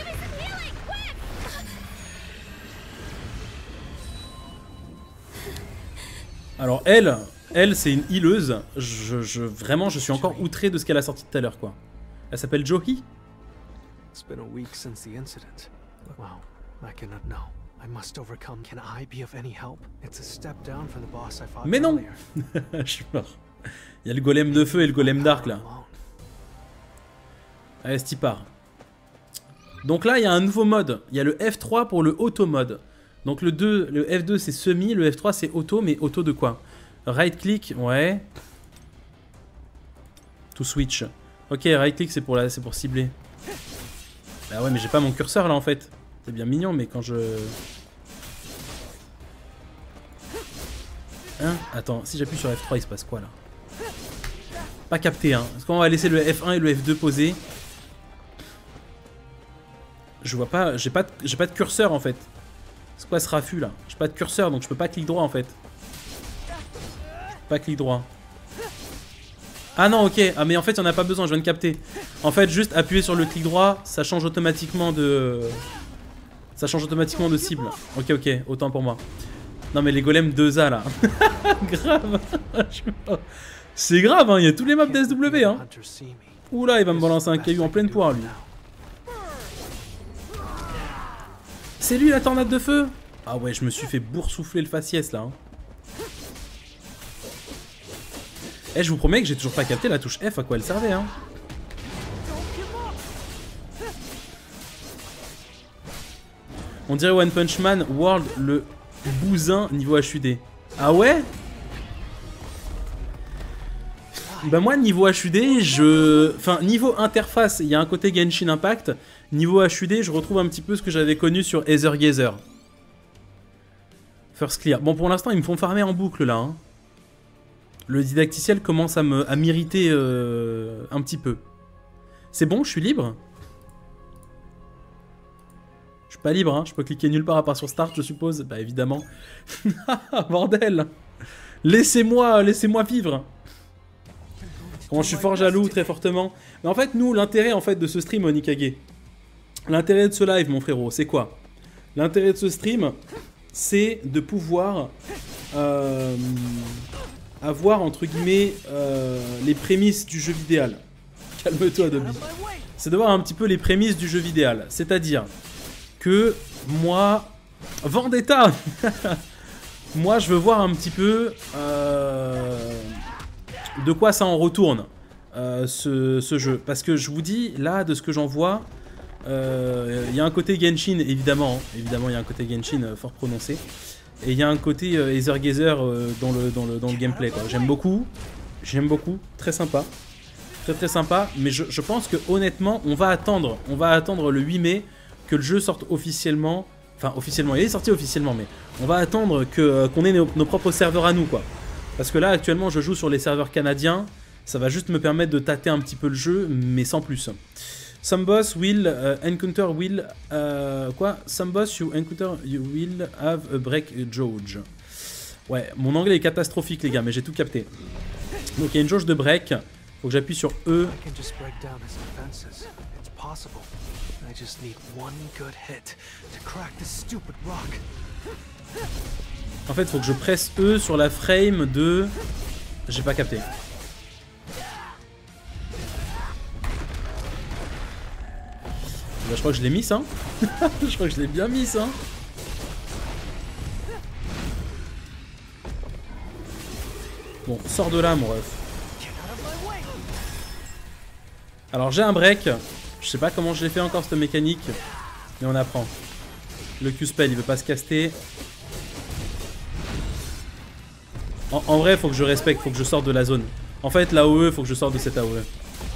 Speaker 1: Alors, elle c'est une healeuse. Vraiment, je suis encore outré de ce qu'elle a sorti tout à l'heure, quoi. Elle s'appelle Johi.
Speaker 2: It's been a week since the incident. Wow, I cannot know. I must overcome. Can I be of any help? It's a step down from the boss I fought.
Speaker 1: Mais non. Je suis mort. Il y a le golem de feu et le golem d'arc là. Allez, c'est y part. Donc là, il y a un nouveau mode. Il y a le F3 pour le auto mode. Donc le F2 c'est semi, le F3 c'est auto, mais auto de quoi? Right click, ouais. To switch. Ok, right click c'est pour cibler. Bah ouais, mais j'ai pas mon curseur là en fait. C'est bien mignon, mais quand je... Hein? Attends, si j'appuie sur F3, il se passe quoi là? Pas capté, hein. Est-ce qu'on va laisser le F1 et le F2 poser? Je vois pas, j'ai pas de curseur en fait. C'est quoi ce raffut là? J'ai pas de curseur donc je peux pas clic droit en fait. Pas clic droit. Ah non, ok. Ah mais en fait il y en a pas besoin, je viens de capter. En fait juste appuyer sur le clic droit, ça change automatiquement de... Ça change automatiquement de cible. Ok, ok, autant pour moi. Non mais les golems 2A là. Grave. C'est grave, hein, il y a tous les maps d'SW hein. Oula, il va me balancer un caillou en pleine poire lui. C'est lui la tornade de feu? Ah ouais, je me suis fait boursoufler le faciès là. Hein. Eh, je vous promets que j'ai toujours pas capté la touche F à quoi elle servait. Hein. On dirait One Punch Man World le bousin niveau HUD. Ah ouais? Bah moi niveau HUD, enfin niveau interface, il y a un côté Genshin Impact. Niveau HUD, je retrouve un petit peu ce que j'avais connu sur Aether Gazer. First clear. Bon pour l'instant ils me font farmer en boucle là. Hein. Le didacticiel commence à m'irriter un petit peu. C'est bon, je suis libre? Je suis pas libre, hein. Je peux cliquer nulle part à part sur Start, je suppose. Bah évidemment. Bordel. Laissez-moi vivre. Comment je suis fort jaloux, très fortement. Mais en fait, nous, l'intérêt en fait de ce stream, Onikage, l'intérêt de ce live, mon frérot, c'est quoi? L'intérêt de ce stream, c'est de pouvoir avoir, entre guillemets, les prémices du jeu vidéo. Calme-toi, Dobby. C'est de voir un petit peu les prémices du jeu vidéo. C'est-à-dire que moi... Vendetta. Moi, je veux voir un petit peu de quoi ça en retourne, ce jeu. Parce que je vous dis, là, de ce que j'en vois, il y a un côté Genshin, évidemment. Hein. Évidemment, il y a un côté Genshin fort prononcé. Et il y a un côté Aether Gazer dans le gameplay. J'aime beaucoup. J'aime beaucoup. Très sympa. Très sympa. Mais je pense que honnêtement, on va attendre le 8 mai que le jeu sorte officiellement. Enfin, officiellement. Il est sorti officiellement, mais on va attendre qu'on ait nos propres serveurs à nous, quoi. Parce que là, actuellement, je joue sur les serveurs canadiens. Ça va juste me permettre de tâter un petit peu le jeu, mais sans plus. Some boss will encounter will... quoi? Some boss you encounter you will have a break jauge. Ouais, mon anglais est catastrophique les gars, mais j'ai tout capté. Donc il y a une jauge de break. Faut que j'appuie sur E. En fait, faut que je presse E sur la frame de... J'ai pas capté. Bah, je crois que je l'ai mis ça. Je crois que je l'ai bien mis ça. Bon, sors de là mon ref. Alors j'ai un break. Je sais pas comment je l'ai fait encore cette mécanique. Mais on apprend. Le Q-spell il veut pas se caster. En vrai faut que je respecte, faut que je sorte de la zone. En fait l'AOE faut que je sorte de cette AOE.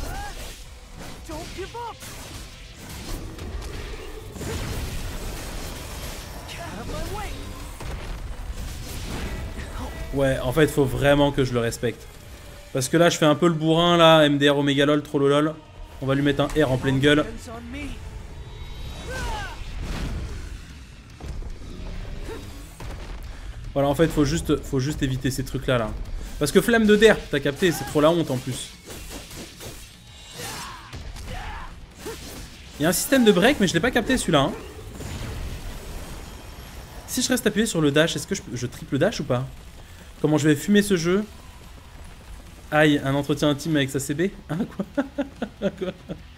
Speaker 1: Ouais, en fait, faut vraiment que je le respecte. Parce que là, je fais un peu le bourrin, là, MDR Omega LOL, trop lol. On va lui mettre un R en pleine gueule. Voilà, en fait, faut juste éviter ces trucs-là, là. Parce que flamme de derp, t'as capté, c'est trop la honte, en plus. Il y a un système de break, mais je l'ai pas capté, celui-là, hein. Si je reste appuyé sur le dash, est-ce que je triple dash ou pas? Comment je vais fumer ce jeu? Aïe, un entretien intime avec sa CB? Hein, quoi? Quoi?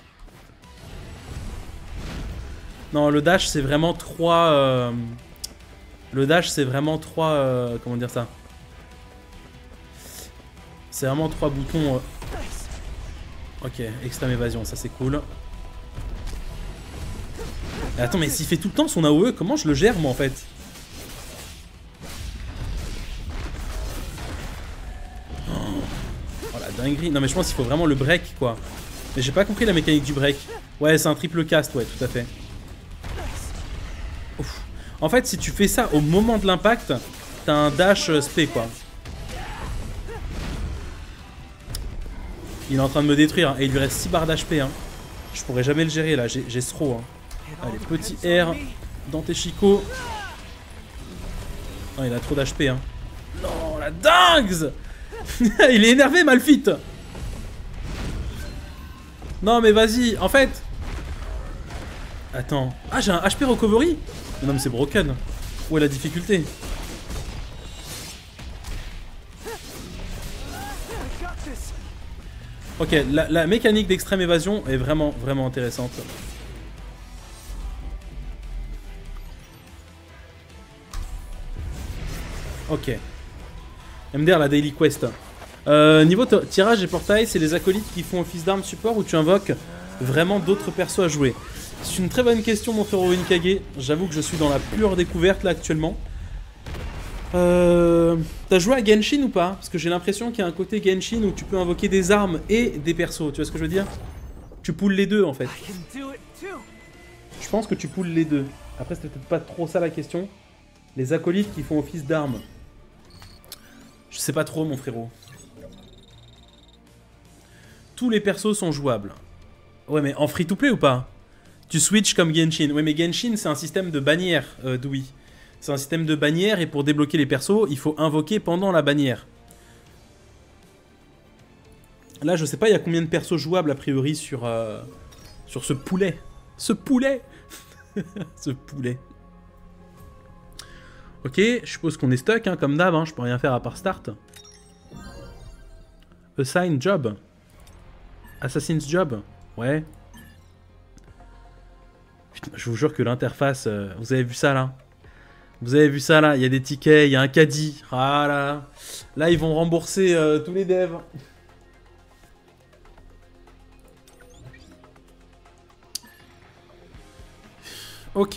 Speaker 1: Non, le dash, c'est vraiment 3... Le dash, c'est vraiment 3... comment dire ça? C'est vraiment 3 boutons... Ok, extrême évasion, ça c'est cool. Et attends, mais s'il fait tout le temps son AOE, comment je le gère, moi, en fait? Dinguerie. Non mais je pense qu'il faut vraiment le break quoi. Mais j'ai pas compris la mécanique du break. Ouais c'est un triple cast, ouais tout à fait. Ouf. En fait si tu fais ça au moment de l'impact, t'as un dash spé quoi. Il est en train de me détruire hein, et il lui reste 6 barres d'HP hein. Je pourrais jamais le gérer là, j'ai Sro hein. Allez petit R dans tes chicots. Oh, il a trop d'HP hein. Non la dingue. Il est énervé, Malphite. Non, mais vas-y, en fait. Attends. Ah, j'ai un HP recovery. Non, mais c'est broken. Où est la difficulté? Ok, la mécanique d'extrême évasion est vraiment, vraiment intéressante. Ok. MDR la daily quest. Niveau tirage et portail, c'est les acolytes qui font office d'armes support ou tu invoques vraiment d'autres persos à jouer? C'est une très bonne question mon frérot Inkage. J'avoue que je suis dans la pure découverte là actuellement. T'as joué à Genshin ou pas? Parce que j'ai l'impression qu'il y a un côté Genshin où tu peux invoquer des armes et des persos, tu vois ce que je veux dire? Tu poules les deux en fait. Je pense que tu poules les deux. Après c'était peut-être pas trop ça la question. Les acolytes qui font office d'armes. Je sais pas trop mon frérot. Tous les persos sont jouables. Ouais mais en free to play ou pas? Tu switches comme Genshin. Ouais mais Genshin c'est un système de bannière Doui. C'est un système de bannière et pour débloquer les persos il faut invoquer pendant la bannière. Là je sais pas il y a combien de persos jouables a priori sur ce poulet. Ce poulet. Ce poulet. Ok, je suppose qu'on est stuck, hein, comme d'hab, hein, je peux rien faire à part start. Assign job. Assassin's job. Ouais. Putain, je vous jure que l'interface... vous avez vu ça, là? Vous avez vu ça, là? Il y a des tickets, il y a un caddie. Ah là. Là, ils vont rembourser tous les devs. Ok.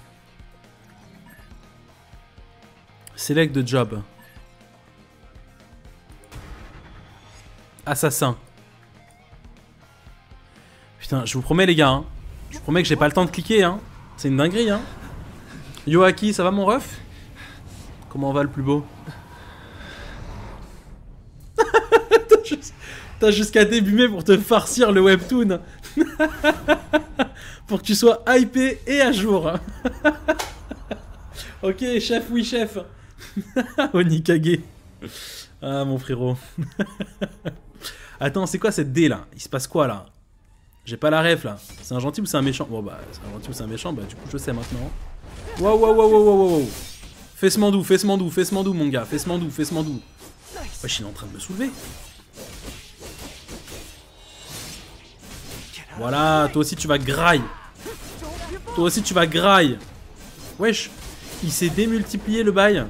Speaker 1: Select the job. Assassin. Putain, je vous promets les gars, hein. Je vous promets que j'ai pas le temps de cliquer, hein. C'est une dinguerie, hein. Yoaki, ça va mon ref? Comment va le plus beau? T'as jusqu'à début mai pour te farcir le webtoon. Pour que tu sois hypé et à jour. Ok, chef, oui, chef. Onikage. Ah, mon frérot. Attends, c'est quoi cette D là? Il se passe quoi là? J'ai pas la ref là. C'est un gentil ou c'est un méchant? Bon bah, c'est un gentil ou c'est un méchant? Bah, du coup, je sais maintenant. Waouh, waouh, waouh, waouh, waouh, waouh. Fais-ce-m'en doux, fais-ce-m'en doux, fais-ce-m'en doux, mon gars. Fais-ce-m'en doux, fais-ce-m'en doux. Wesh, il est en train de me soulever. Voilà, toi aussi tu vas graille. Toi aussi tu vas graille. Wesh, il s'est démultiplié le bail.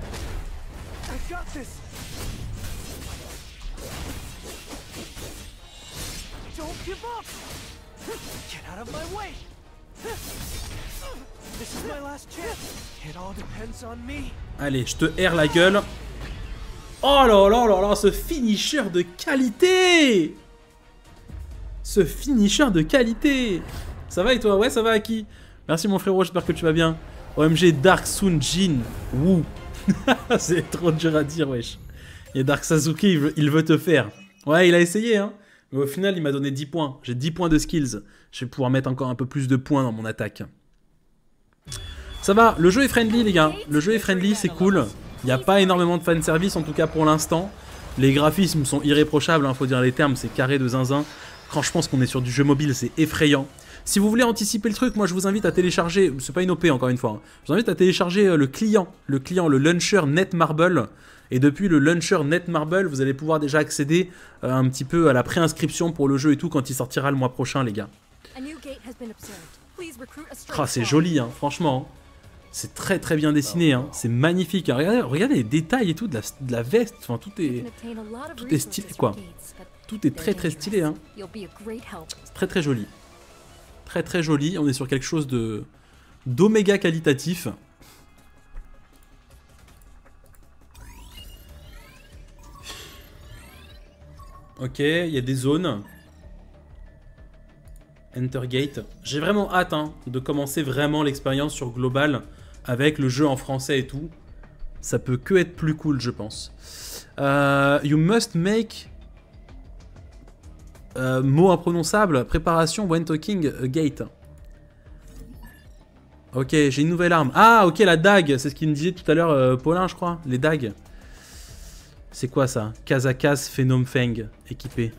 Speaker 1: Allez, je te erre la gueule. Oh là là là là, ce finisher de qualité! Ce finisher de qualité! Ça va et toi? Ouais, ça va Aki? Merci mon frérot, j'espère que tu vas bien. OMG Dark Sun Jin. Wouh! C'est trop dur à dire, wesh. Et Dark Sasuke, il veut te faire. Ouais, il a essayé, hein. Mais au final, il m'a donné 10 points. J'ai 10 points de skills. Je vais pouvoir mettre encore un peu plus de points dans mon attaque. Ça va, le jeu est friendly, les gars. Le jeu est friendly, c'est cool. Il n'y a pas énormément de fanservice, en tout cas pour l'instant. Les graphismes sont irréprochables, hein, faut dire les termes, c'est carré de zinzin. Franchement, ce qu'on est sur du jeu mobile, c'est effrayant. Si vous voulez anticiper le truc, moi je vous invite à télécharger, c'est pas une OP encore une fois, hein. Je vous invite à télécharger le launcher Netmarble. Et depuis le launcher Netmarble, vous allez pouvoir déjà accéder un petit peu à la préinscription pour le jeu et tout quand il sortira le mois prochain, les gars. Ah, c'est joli, hein, franchement. C'est très très bien dessiné, hein. C'est magnifique. Hein. Regardez les détails et tout de la veste. Enfin, tout est stylé, quoi. Tout est très très stylé. Hein. C'est très très joli. Très très joli. On est sur quelque chose d'oméga qualitatif. Ok, il y a des zones. Enter Gate. J'ai vraiment hâte hein, de commencer vraiment l'expérience sur Global avec le jeu en français et tout. Ça peut que être plus cool, je pense. You must make... mot imprononçable. Préparation when talking gate. Ok, j'ai une nouvelle arme. Ah, ok, la dague. C'est ce qu'il me disait tout à l'heure, Paulin, je crois. Les dagues. C'est quoi ça? Kazakas Phenom Feng. Équipé.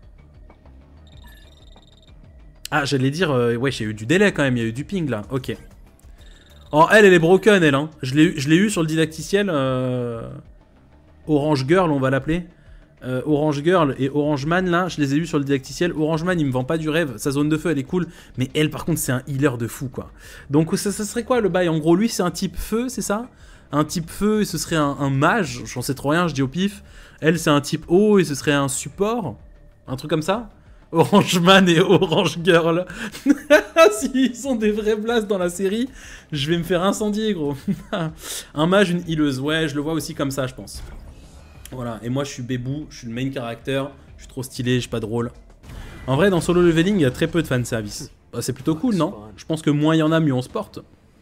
Speaker 1: Ah, j'allais dire... ouais, il y a eu du délai quand même. Il y a eu du ping, là. Ok. Oh, elle est broken, elle. Hein. Je l'ai eu sur le didacticiel. Orange Girl, on va l'appeler. Orange Girl et Orange Man, là, je les ai eus sur le didacticiel. Orange Man, il me vend pas du rêve. Sa zone de feu, elle est cool. Mais elle, par contre, c'est un healer de fou, quoi. Donc, ça serait quoi, le bail? En gros, lui, c'est un type feu, c'est ça? Un type feu, et ce serait un mage. J'en sais trop rien, je dis au pif. Elle, c'est un type eau, et ce serait un support. Un truc comme ça? Orange Man et Orange Girl. S'ils sont des vrais blasts dans la série, je vais me faire incendier, gros. Un mage, une healeuse. Ouais, je le vois aussi comme ça, je pense. Voilà, et moi je suis Bébou, je suis le main character, je suis trop stylé, je suis pas drôle. En vrai, dans Solo Leveling, il y a très peu de fanservice. Bah, c'est plutôt cool, non? Je pense que moins il y en a, mieux on se porte.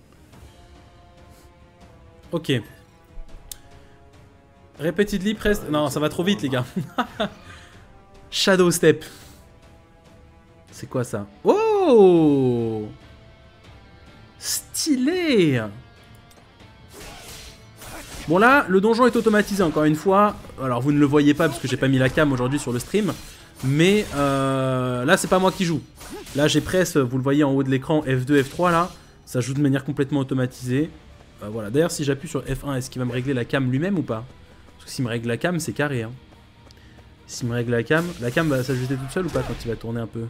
Speaker 1: Ok. Repeatedly pressed... Non, ça va trop vite, les gars. Shadow Step. C'est quoi ça? Oh! Stylé! Bon là, le donjon est automatisé encore une fois. Alors vous ne le voyez pas parce que j'ai pas mis la cam aujourd'hui sur le stream. Mais là c'est pas moi qui joue. Là j'ai presse, vous le voyez en haut de l'écran, F2, F3 là. Ça joue de manière complètement automatisée. Voilà, d'ailleurs si j'appuie sur F1, est-ce qu'il va me régler la cam lui-même ou pas? Parce que s'il me règle la cam, c'est carré. Hein. S'il me règle la cam va s'ajuster toute seule ou pas quand il va tourner un peu?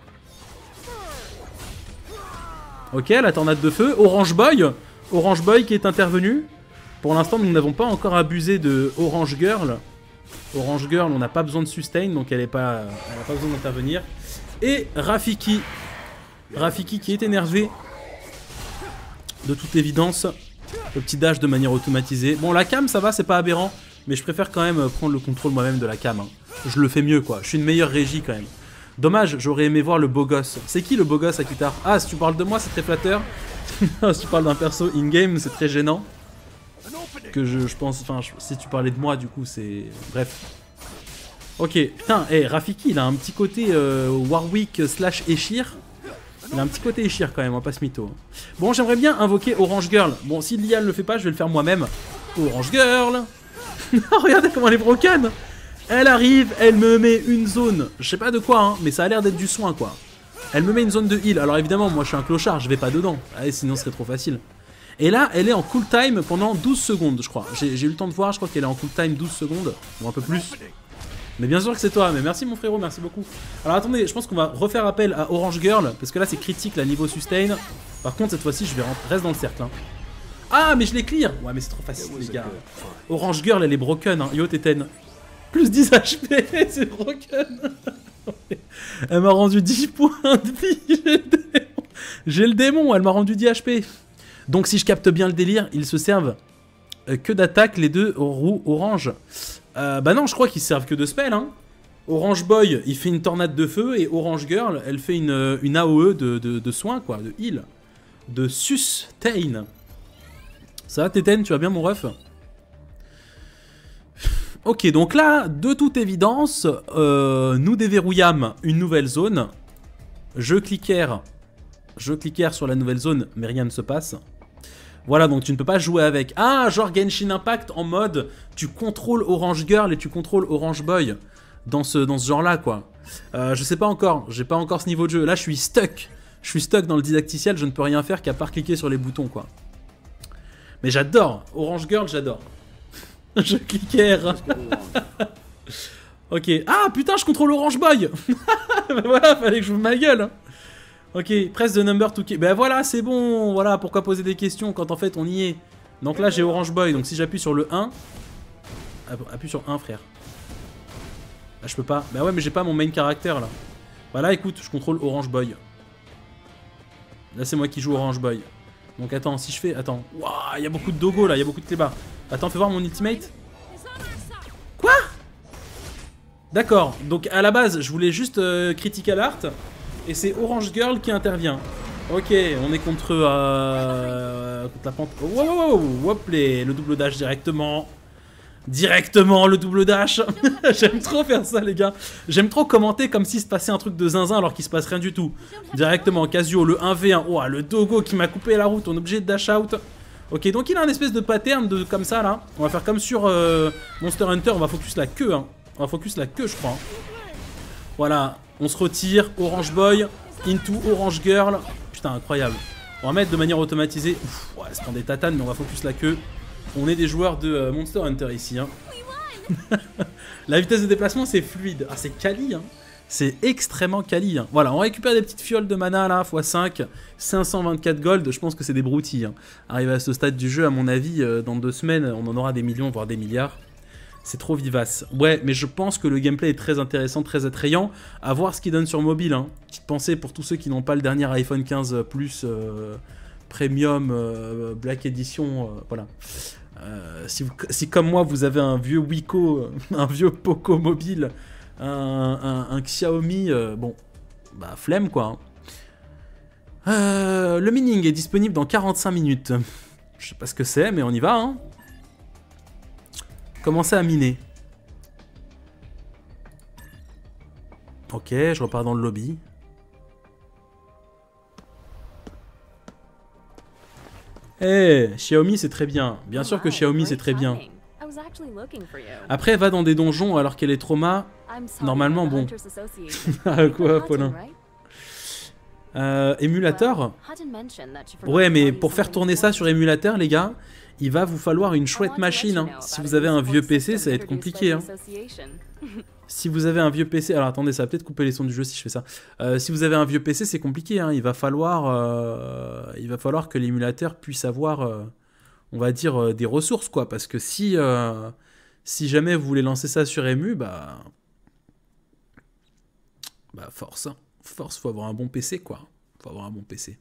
Speaker 1: Ok, la tornade de feu. Orange Boy qui est intervenu. Pour l'instant, nous n'avons pas encore abusé de Orange Girl. Orange Girl, on n'a pas besoin de sustain, donc elle n'a pas besoin d'intervenir. Et Rafiki. Rafiki qui est énervé. De toute évidence. Le petit dash de manière automatisée. Bon, la cam, ça va, c'est pas aberrant. Mais je préfère quand même prendre le contrôle moi-même de la cam. Hein. Je le fais mieux, quoi. Je suis une meilleure régie, quand même. Dommage, j'aurais aimé voir le beau gosse. C'est qui le beau gosse, Akitar? Ah, si tu parles de moi, c'est très flatteur. Si tu parles d'un perso in-game, c'est très gênant. Que je pense, enfin, si tu parlais de moi, du coup, c'est... Bref. Ok, putain, Rafiki, il a un petit côté Warwick / Eshir. Il a un petit côté Eshir quand même, on va pas se mytho. Bon, j'aimerais bien invoquer Orange Girl. Bon, si l'IA ne le fait pas, je vais le faire moi-même. Orange Girl. Regardez comment elle est broken. Elle arrive, elle me met une zone, je sais pas de quoi, hein, mais ça a l'air d'être du soin, quoi. Elle me met une zone de heal. Alors évidemment, moi je suis un clochard, je vais pas dedans. Allez, sinon ce serait trop facile. Et là, elle est en cool time pendant 12 secondes, je crois. J'ai eu le temps de voir, je crois qu'elle est en cool time 12 secondes. Ou un peu plus. Mais bien sûr que c'est toi, mais merci mon frérot, merci beaucoup. Alors attendez, je pense qu'on va refaire appel à Orange Girl, parce que là c'est critique, là, niveau sustain. Par contre, cette fois-ci, je vais reste dans le cercle. Hein. Ah, mais je l'ai clear. Ouais, mais c'est trop facile, les gars. Orange Girl, elle est broken, hein. Yo, Teten. Plus 10 HP, c'est broken. Elle m'a rendu 10 points de vie. J'ai le démon, elle m'a rendu 10 HP. Donc si je capte bien le délire, ils se servent que d'attaque, les deux roues orange. Bah non, je crois qu'ils se servent que de spell. Hein. Orange Boy, il fait une tornade de feu, et Orange Girl, elle fait une AOE de soins, quoi, de heal. De sustain. Ça va, Téten, tu vas bien, mon ref? Ok, donc là, de toute évidence, nous déverrouillâmes une nouvelle zone. Je clique R sur la nouvelle zone, mais rien ne se passe. Voilà, donc tu ne peux pas jouer avec. Ah, genre Genshin Impact en mode, tu contrôles Orange Girl et tu contrôles Orange Boy. Dans ce genre-là, quoi. Je sais pas encore, j'ai pas encore ce niveau de jeu. Là, je suis stuck. Je suis stuck dans le didacticiel, je ne peux rien faire qu'à part cliquer sur les boutons, quoi. Mais j'adore. Orange Girl, j'adore. Je clique R. Ok. Ah putain, je contrôle Orange Boy. Ben voilà, fallait que je vous ma gueule. Ok, press the number to key. Ben voilà, c'est bon. Voilà, pourquoi poser des questions quand en fait on y est. Donc là, j'ai Orange Boy. Donc si j'appuie sur le 1. Appuie sur 1, frère. Là, je peux pas. Bah ouais, mais j'ai pas mon main caractère là. Voilà, écoute, je contrôle Orange Boy. Là, c'est moi qui joue Orange Boy. Donc attends, si je fais... Attends. Waouh, il y a beaucoup de dogo là, il y a beaucoup de clébards. Attends, fais voir mon ultimate. Quoi? D'accord, donc à la base, je voulais juste critical art. Et c'est Orange Girl qui intervient. Ok, on est contre la pente... Wow, hop, le double dash directement. Directement le double dash. J'aime trop faire ça, les gars. J'aime trop commenter comme s'il se passait un truc de zinzin alors qu'il se passe rien du tout. Directement, Casio, le 1v1. Oh, le dogo qui m'a coupé la route. On est obligé de dash out. Ok, donc il a un espèce de pattern de comme ça, là. On va faire comme sur Monster Hunter. On va focus la queue, hein. On va focus la queue, je crois. Voilà, on se retire. Orange Boy into Orange Girl. Putain, incroyable. On va mettre de manière automatisée. Ouf, ouais, ça prend des tatanes, mais on va focus la queue. On est des joueurs de Monster Hunter ici. Hein. La vitesse de déplacement, c'est fluide. Ah, c'est quali. Hein. C'est extrêmement quali. Hein. Voilà, on récupère des petites fioles de mana là, x5. 524 gold. Je pense que c'est des broutilles. Hein. Arrivé à ce stade du jeu, à mon avis, dans 2 semaines, on en aura des millions, voire des milliards. C'est trop vivace. Ouais, mais je pense que le gameplay est très intéressant, très attrayant. À voir ce qu'il donne sur mobile. Hein. Petite pensée pour tous ceux qui n'ont pas le dernier iPhone 15 Plus Premium Black Edition. Voilà. Si comme moi vous avez un vieux Wiko, un vieux Poco mobile, un Xiaomi, bon, bah flemme quoi. Le mining est disponible dans 45 minutes. Je sais pas ce que c'est, mais on y va. Hein. Commencez à miner. Ok, je repars dans le lobby. Eh, Xiaomi c'est très bien. Bien sûr que Xiaomi c'est très bien. Après, va dans des donjons alors qu'elle est trauma. Normalement, bon. Quoi, Paulin? Émulateur? Ouais, mais pour faire tourner ça sur émulateur, les gars, il va vous falloir une chouette machine. Hein. Si vous avez un vieux PC, ça va être compliqué. Hein. Si vous avez un vieux PC... Alors attendez, ça va peut-être couper les sons du jeu si je fais ça. Si vous avez un vieux PC, c'est compliqué. Hein. Il va falloir que l'émulateur puisse avoir, on va dire, des ressources, quoi. Parce que si jamais vous voulez lancer ça sur ému, bah force. Hein. Force, faut avoir un bon PC, quoi. Faut avoir un bon PC.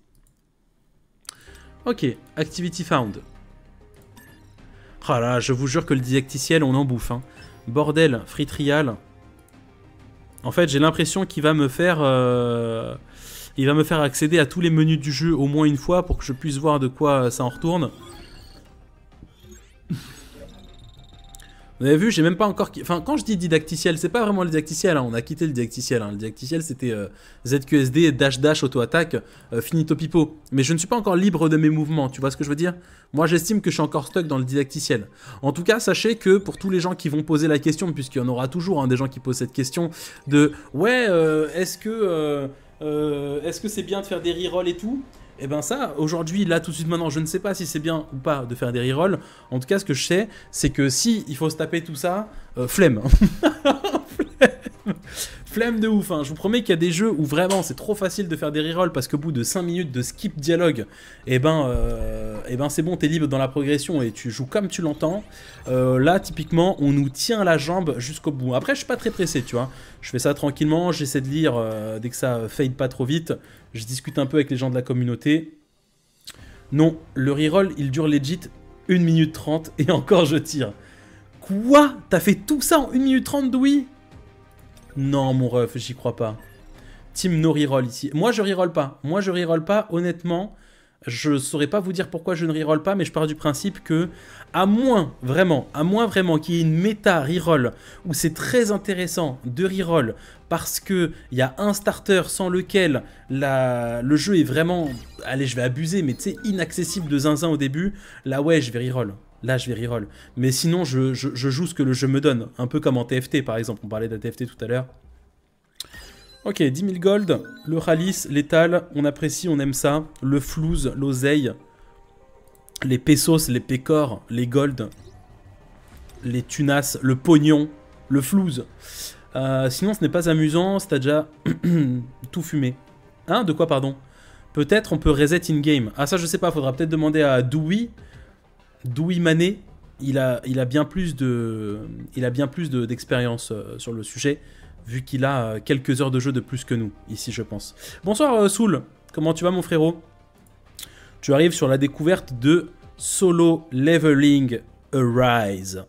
Speaker 1: Ok, Activity Found. Oh là, je vous jure que le didacticiel, on en bouffe. Hein. Bordel, free trial. En fait, j'ai l'impression qu'il va me faire accéder à tous les menus du jeu au moins une fois pour que je puisse voir de quoi ça en retourne. Vous avez vu, j'ai même pas encore... Enfin, quand je dis didacticiel, c'est pas vraiment le didacticiel, hein. On a quitté le didacticiel. Hein. Le didacticiel, c'était ZQSD, dash, auto-attaque, finito pipo. Mais je ne suis pas encore libre de mes mouvements, tu vois ce que je veux dire? Moi, j'estime que je suis encore stuck dans le didacticiel. En tout cas, sachez que pour tous les gens qui vont poser la question, puisqu'il y en aura toujours des gens qui posent cette question de « Ouais, est-ce que c'est bien de faire des rerolls et tout ?» Et ben ça, aujourd'hui, là, tout de suite, maintenant, je ne sais pas si c'est bien ou pas de faire des rerolls. En tout cas, ce que je sais, c'est que si il faut se taper tout ça, flemme. Flemme de ouf, hein. Je vous promets qu'il y a des jeux où vraiment c'est trop facile de faire des rerolls parce qu'au bout de 5 minutes de skip dialogue, et ben c'est bon, t'es libre dans la progression et tu joues comme tu l'entends. Là, typiquement, on nous tient la jambe jusqu'au bout. Après, je suis pas très pressé, tu vois. Je fais ça tranquillement, j'essaie de lire dès que ça fade pas trop vite. Je discute un peu avec les gens de la communauté. Non, le reroll, il dure legit 1 minute 30 et encore je tire. Quoi? T'as fait tout ça en 1 minute 30, Doui? Non, mon ref, j'y crois pas. Team no reroll ici. Moi, je reroll pas. Moi, je reroll pas, honnêtement. Je saurais pas vous dire pourquoi je ne reroll pas, mais je pars du principe que, à moins vraiment qu'il y ait une méta reroll où c'est très intéressant de reroll parce qu'il y a un starter sans lequel le jeu est vraiment, allez, je vais abuser, mais tu sais, inaccessible de zinzin au début, là, ouais, je vais reroll. Là, je vais reroll. Mais sinon, je joue ce que le jeu me donne. Un peu comme en TFT, par exemple. On parlait de la TFT tout à l'heure. Ok, 10 000 gold. Le ralice, l'étal. On apprécie, on aime ça. Le flouze, l'oseille. Les pesos, les pécores, les gold. Les tunas, le pognon. Le flouze. Sinon, ce n'est pas amusant. C'est déjà tout fumé. Hein? De quoi, pardon? Peut-être on peut reset in-game. Ah, ça, je sais pas. Faudra peut-être demander à Doui. Doui Mané, il a bien plus d'expérience sur le sujet, vu qu'il a quelques heures de jeu de plus que nous, ici, je pense. Bonsoir, Soul. Comment tu vas, mon frérot? Tu arrives sur la découverte de Solo Leveling Arise.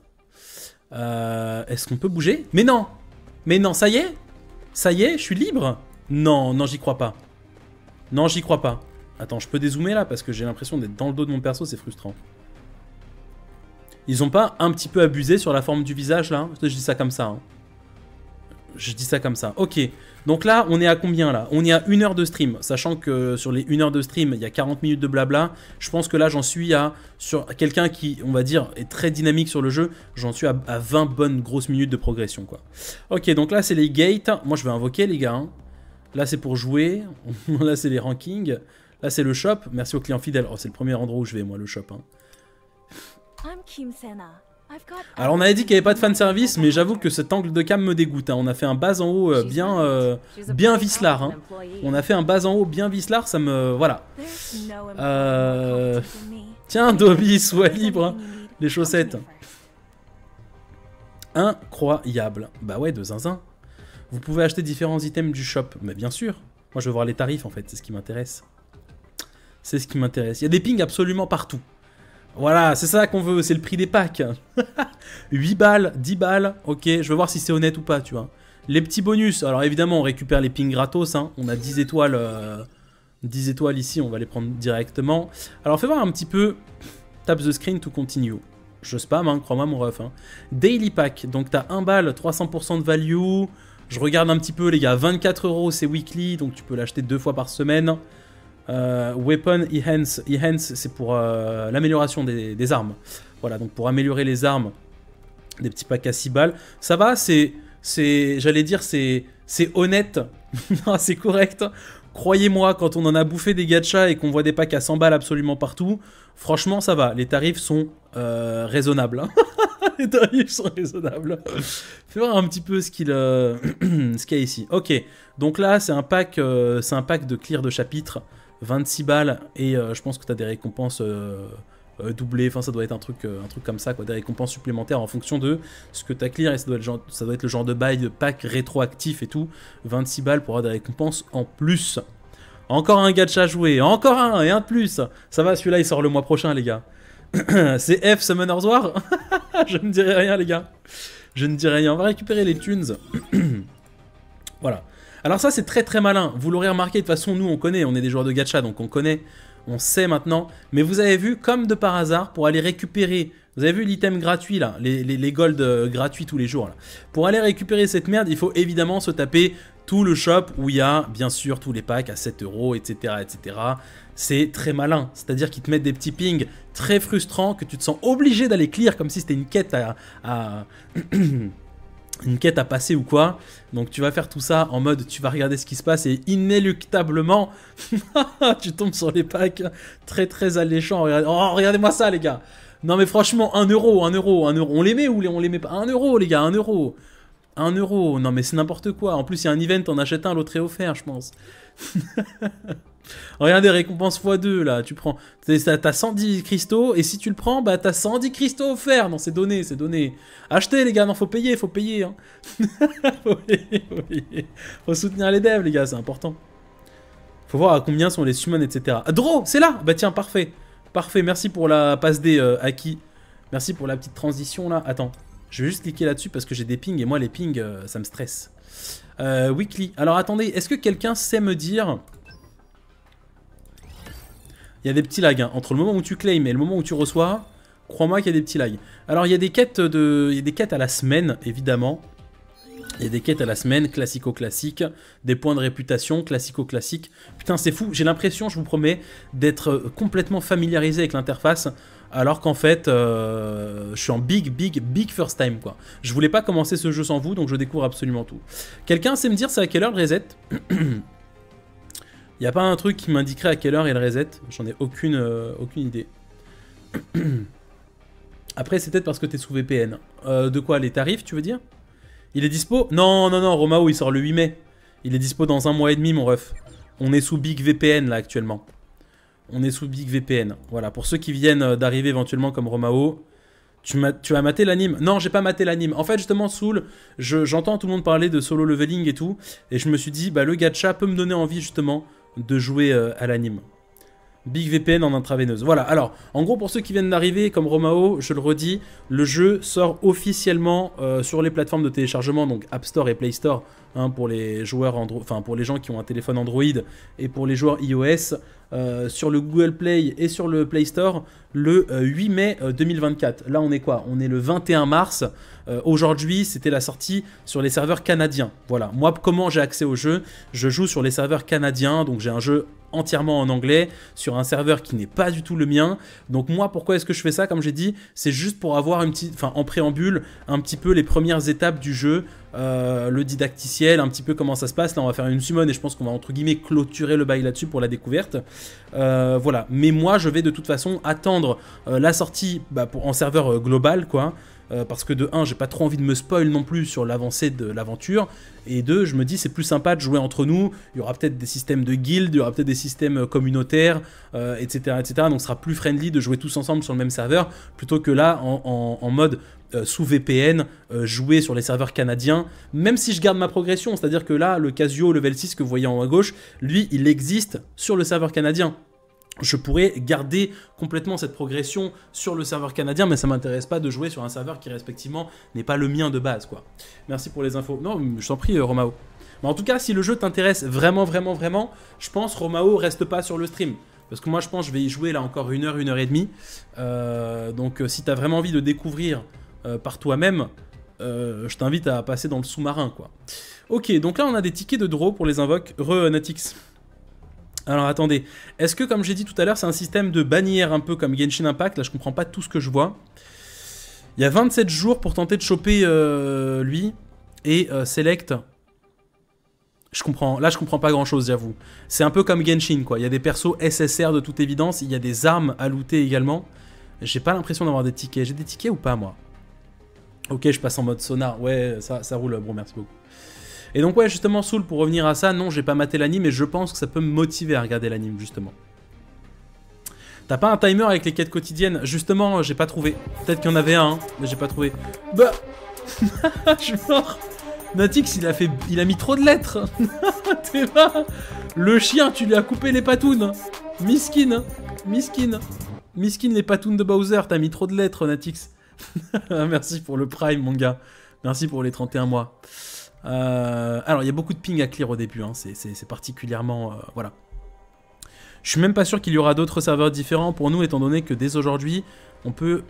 Speaker 1: Est-ce qu'on peut bouger? Mais non, ça y est? Ça y est, je suis libre? Non, j'y crois pas. Non, j'y crois pas. Attends, je peux dézoomer, là, parce que j'ai l'impression d'être dans le dos de mon perso, c'est frustrant. Ils ont pas un petit peu abusé sur la forme du visage, là? Je dis ça comme ça, hein. Je dis ça comme ça. Ok. Donc là, on est à combien, là? On est à 1 heure de stream. Sachant que sur les 1 heure de stream, il y a 40 minutes de blabla. Je pense que là, j'en suis à... Sur quelqu'un qui, on va dire, est très dynamique sur le jeu, j'en suis à 20 bonnes grosses minutes de progression, quoi. Ok, donc là, c'est les gates. Moi, je vais invoquer, les gars, hein. Là, c'est pour jouer. Là, c'est les rankings. Là, c'est le shop. Merci aux clients fidèles. Oh, c'est le premier endroit où je vais, moi, le shop, hein. Alors on avait dit qu'il n'y avait pas de fanservice, mais j'avoue que cet angle de cam me dégoûte, hein. On a fait un bas en haut bien vicelard, hein. On a fait un bas en haut bien vicelard, ça me... Voilà. Tiens, Dobby, sois libre, hein. Les chaussettes. Incroyable. Bah ouais, de zinzin. Vous pouvez acheter différents items du shop. Mais bien sûr. Moi je veux voir les tarifs en fait, c'est ce qui m'intéresse. C'est ce qui m'intéresse. Il y a des pings absolument partout. Voilà, c'est ça qu'on veut, c'est le prix des packs. 8 balles, 10 balles, ok, je veux voir si c'est honnête ou pas, tu vois. Les petits bonus, alors évidemment on récupère les pings gratos, hein. On a 10 étoiles, 10 étoiles ici, on va les prendre directement. Alors fais voir un petit peu, tap the screen to continue. Je spam, hein, crois-moi mon ref, hein. Daily pack, donc t'as 1 balle, 300% de value. Je regarde un petit peu les gars, 24 € c'est weekly, donc tu peux l'acheter 2 fois par semaine. Weapon Enhance, c'est pour l'amélioration des armes. Voilà, donc pour améliorer les armes, des petits packs à 6 balles. Ça va, j'allais dire, c'est honnête, c'est correct. Croyez-moi, quand on en a bouffé des gachas et qu'on voit des packs à 100 balles absolument partout, franchement ça va, les tarifs sont raisonnables. Hein. Les tarifs sont raisonnables. Fais voir un petit peu ce qu'il y a ici. Ok, donc là c'est un pack de clear de chapitre. 26 balles et je pense que tu as des récompenses doublées, enfin ça doit être un truc comme ça, quoi, des récompenses supplémentaires en fonction de ce que tu as clear et ça doit être le genre de bail de pack rétroactif et tout. 26 balles pour avoir des récompenses en plus. Encore un gacha à jouer, encore un et un de plus. Ça va, celui-là il sort le mois prochain les gars. C'est F Summoner's War. Je ne dirai rien les gars. Je ne dirai rien, on va récupérer les tunes. Voilà. Alors ça c'est très très malin, vous l'aurez remarqué, de toute façon nous on connaît, on est des joueurs de gacha donc on connaît On sait maintenant. Mais vous avez vu, comme de par hasard, pour aller récupérer... Vous avez vu l'item gratuit, là, les gold gratuits tous les jours, là. Pour aller récupérer cette merde, il faut évidemment se taper tout le shop où il y a, bien sûr, tous les packs à 7 €, etc., etc. C'est très malin. C'est-à-dire qu'ils te mettent des petits pings très frustrants que tu te sens obligé d'aller clear comme si c'était une quête à une quête à passer ou quoi. Donc tu vas faire tout ça en mode tu vas regarder ce qui se passe et inéluctablement tu tombes sur les packs très très alléchants. Oh, regardez-moi ça les gars. Non mais franchement 1 €, 1 €, 1 €. On les met ou on les met pas? 1 € les gars, 1 €. 1 €. Non mais c'est n'importe quoi. En plus il y a un event, on achète un, l'autre est offert je pense. Regardez, récompense x2 là, tu prends, t'as 110 cristaux et si tu le prends, bah t'as 110 cristaux offerts. Non, c'est donné, c'est donné. Achetez les gars, non, faut payer hein. faut payer. Faut soutenir les devs les gars, c'est important. Faut voir à combien sont les summons, etc. Ah, Draw, c'est là. Bah tiens, parfait. Parfait, merci pour la passe D, Aki. Merci pour la petite transition là. Attends, je vais juste cliquer là-dessus parce que j'ai des pings et moi les pings, ça me stresse. Weekly. Alors attendez, est-ce que quelqu'un sait me dire... Il y a des petits lags, hein. Entre le moment où tu claims et le moment où tu reçois, crois-moi qu'il y a des petits lags. Alors il y a des quêtes il y a des quêtes à la semaine, évidemment. Il y a des quêtes à la semaine, classico-classique, des points de réputation, classico-classique. Putain, c'est fou, j'ai l'impression, je vous promets, d'être complètement familiarisé avec l'interface, alors qu'en fait, je suis en big first time, quoi. Je voulais pas commencer ce jeu sans vous, donc je découvre absolument tout. Quelqu'un sait me dire c'est à quelle heure le reset? Il n'y a pas un truc qui m'indiquerait à quelle heure il reset? J'en ai aucune idée. Après, c'est peut-être parce que t'es sous VPN. De quoi? Les tarifs, tu veux dire? Il est dispo? Non, Romao, il sort le 8 mai. Il est dispo dans 1 mois et demi, mon ref. On est sous Big VPN, là, actuellement. On est sous Big VPN. Voilà, pour ceux qui viennent d'arriver éventuellement comme Romao, tu as maté l'anime? Non, j'ai pas maté l'anime. En fait, justement, Soul, j'entends tout le monde parler de solo leveling et tout, et je me suis dit, bah, le gacha peut me donner envie, justement, de jouer à l'anime. Big VPN en intraveineuse. Voilà, alors, en gros, pour ceux qui viennent d'arriver, comme Romao, je le redis, le jeu sort officiellement sur les plateformes de téléchargement, donc App Store et Play Store, hein, pour les joueurs Android, enfin pour les gens qui ont un téléphone Android et pour les joueurs iOS, sur le Google Play et sur le Play Store, le 8 mai 2024. Là, on est quoi? On est le 21 mars. Aujourd'hui, c'était la sortie sur les serveurs canadiens. Voilà, moi, comment j'ai accès au jeu? Je joue sur les serveurs canadiens, donc j'ai un jeu entièrement en anglais, sur un serveur qui n'est pas du tout le mien. Donc moi, pourquoi est-ce que je fais ça? Comme j'ai dit, c'est juste pour avoir une petite, enfin en préambule, un petit peu les premières étapes du jeu, le didacticiel, un petit peu comment ça se passe. Là, on va faire une summon et je pense qu'on va entre guillemets clôturer le bail là-dessus pour la découverte. Voilà, mais moi, je vais de toute façon attendre la sortie en serveur global, quoi. Parce que de 1, j'ai pas trop envie de me spoil non plus sur l'avancée de l'aventure, et 2, je me dis c'est plus sympa de jouer entre nous, il y aura peut-être des systèmes de guild, il y aura peut-être des systèmes communautaires, etc., etc. Donc ce sera plus friendly de jouer tous ensemble sur le même serveur, plutôt que là, en mode sous VPN, jouer sur les serveurs canadiens, même si je garde ma progression, c'est-à-dire que là, le Casio level 6 que vous voyez en haut à gauche, lui, il existe sur le serveur canadien. Je pourrais garder complètement cette progression sur le serveur canadien, mais ça m'intéresse pas de jouer sur un serveur qui respectivement n'est pas le mien de base, quoi. Merci pour les infos. Non, je t'en prie, Romao. Mais en tout cas, si le jeu t'intéresse vraiment, je pense Romao reste pas sur le stream. Parce que moi, je pense que je vais y jouer là encore 1 heure, 1 heure et demie. Donc si t'as vraiment envie de découvrir par toi-même, je t'invite à passer dans le sous-marin, quoi. Ok, donc là, on a des tickets de draw pour les invoques. Natix. Alors attendez, est-ce que comme j'ai dit tout à l'heure, c'est un système de bannière un peu comme Genshin Impact? Là je comprends pas tout ce que je vois. Il y a 27 jours pour tenter de choper lui, et Select. Je comprends pas grand chose, j'avoue. C'est un peu comme Genshin, quoi. Il y a des persos SSR de toute évidence, il y a des armes à looter également. J'ai pas l'impression d'avoir des tickets. J'ai des tickets ou pas, moi? Ok, je passe en mode sonar. Ouais, ça roule, bon, merci beaucoup. Et donc ouais, justement, Soul, pour revenir à ça, non, j'ai pas maté l'anime, mais je pense que ça peut me motiver à regarder l'anime, justement. T'as pas un timer avec les quêtes quotidiennes? Justement, j'ai pas trouvé. Peut-être qu'il y en avait un, mais j'ai pas trouvé. Bah je suis mort. Natix, il a mis trop de lettres. T'es là. Le chien, tu lui as coupé les patounes. Miskin. Miskin les patounes de Bowser, t'as mis trop de lettres, Natix. Merci pour le prime, mon gars. Merci pour les 31 mois. Alors il y a beaucoup de ping à clear au début, hein. C'est particulièrement... voilà. Je suis même pas sûr qu'il y aura d'autres serveurs différents pour nous, étant donné que dès aujourd'hui, on peut...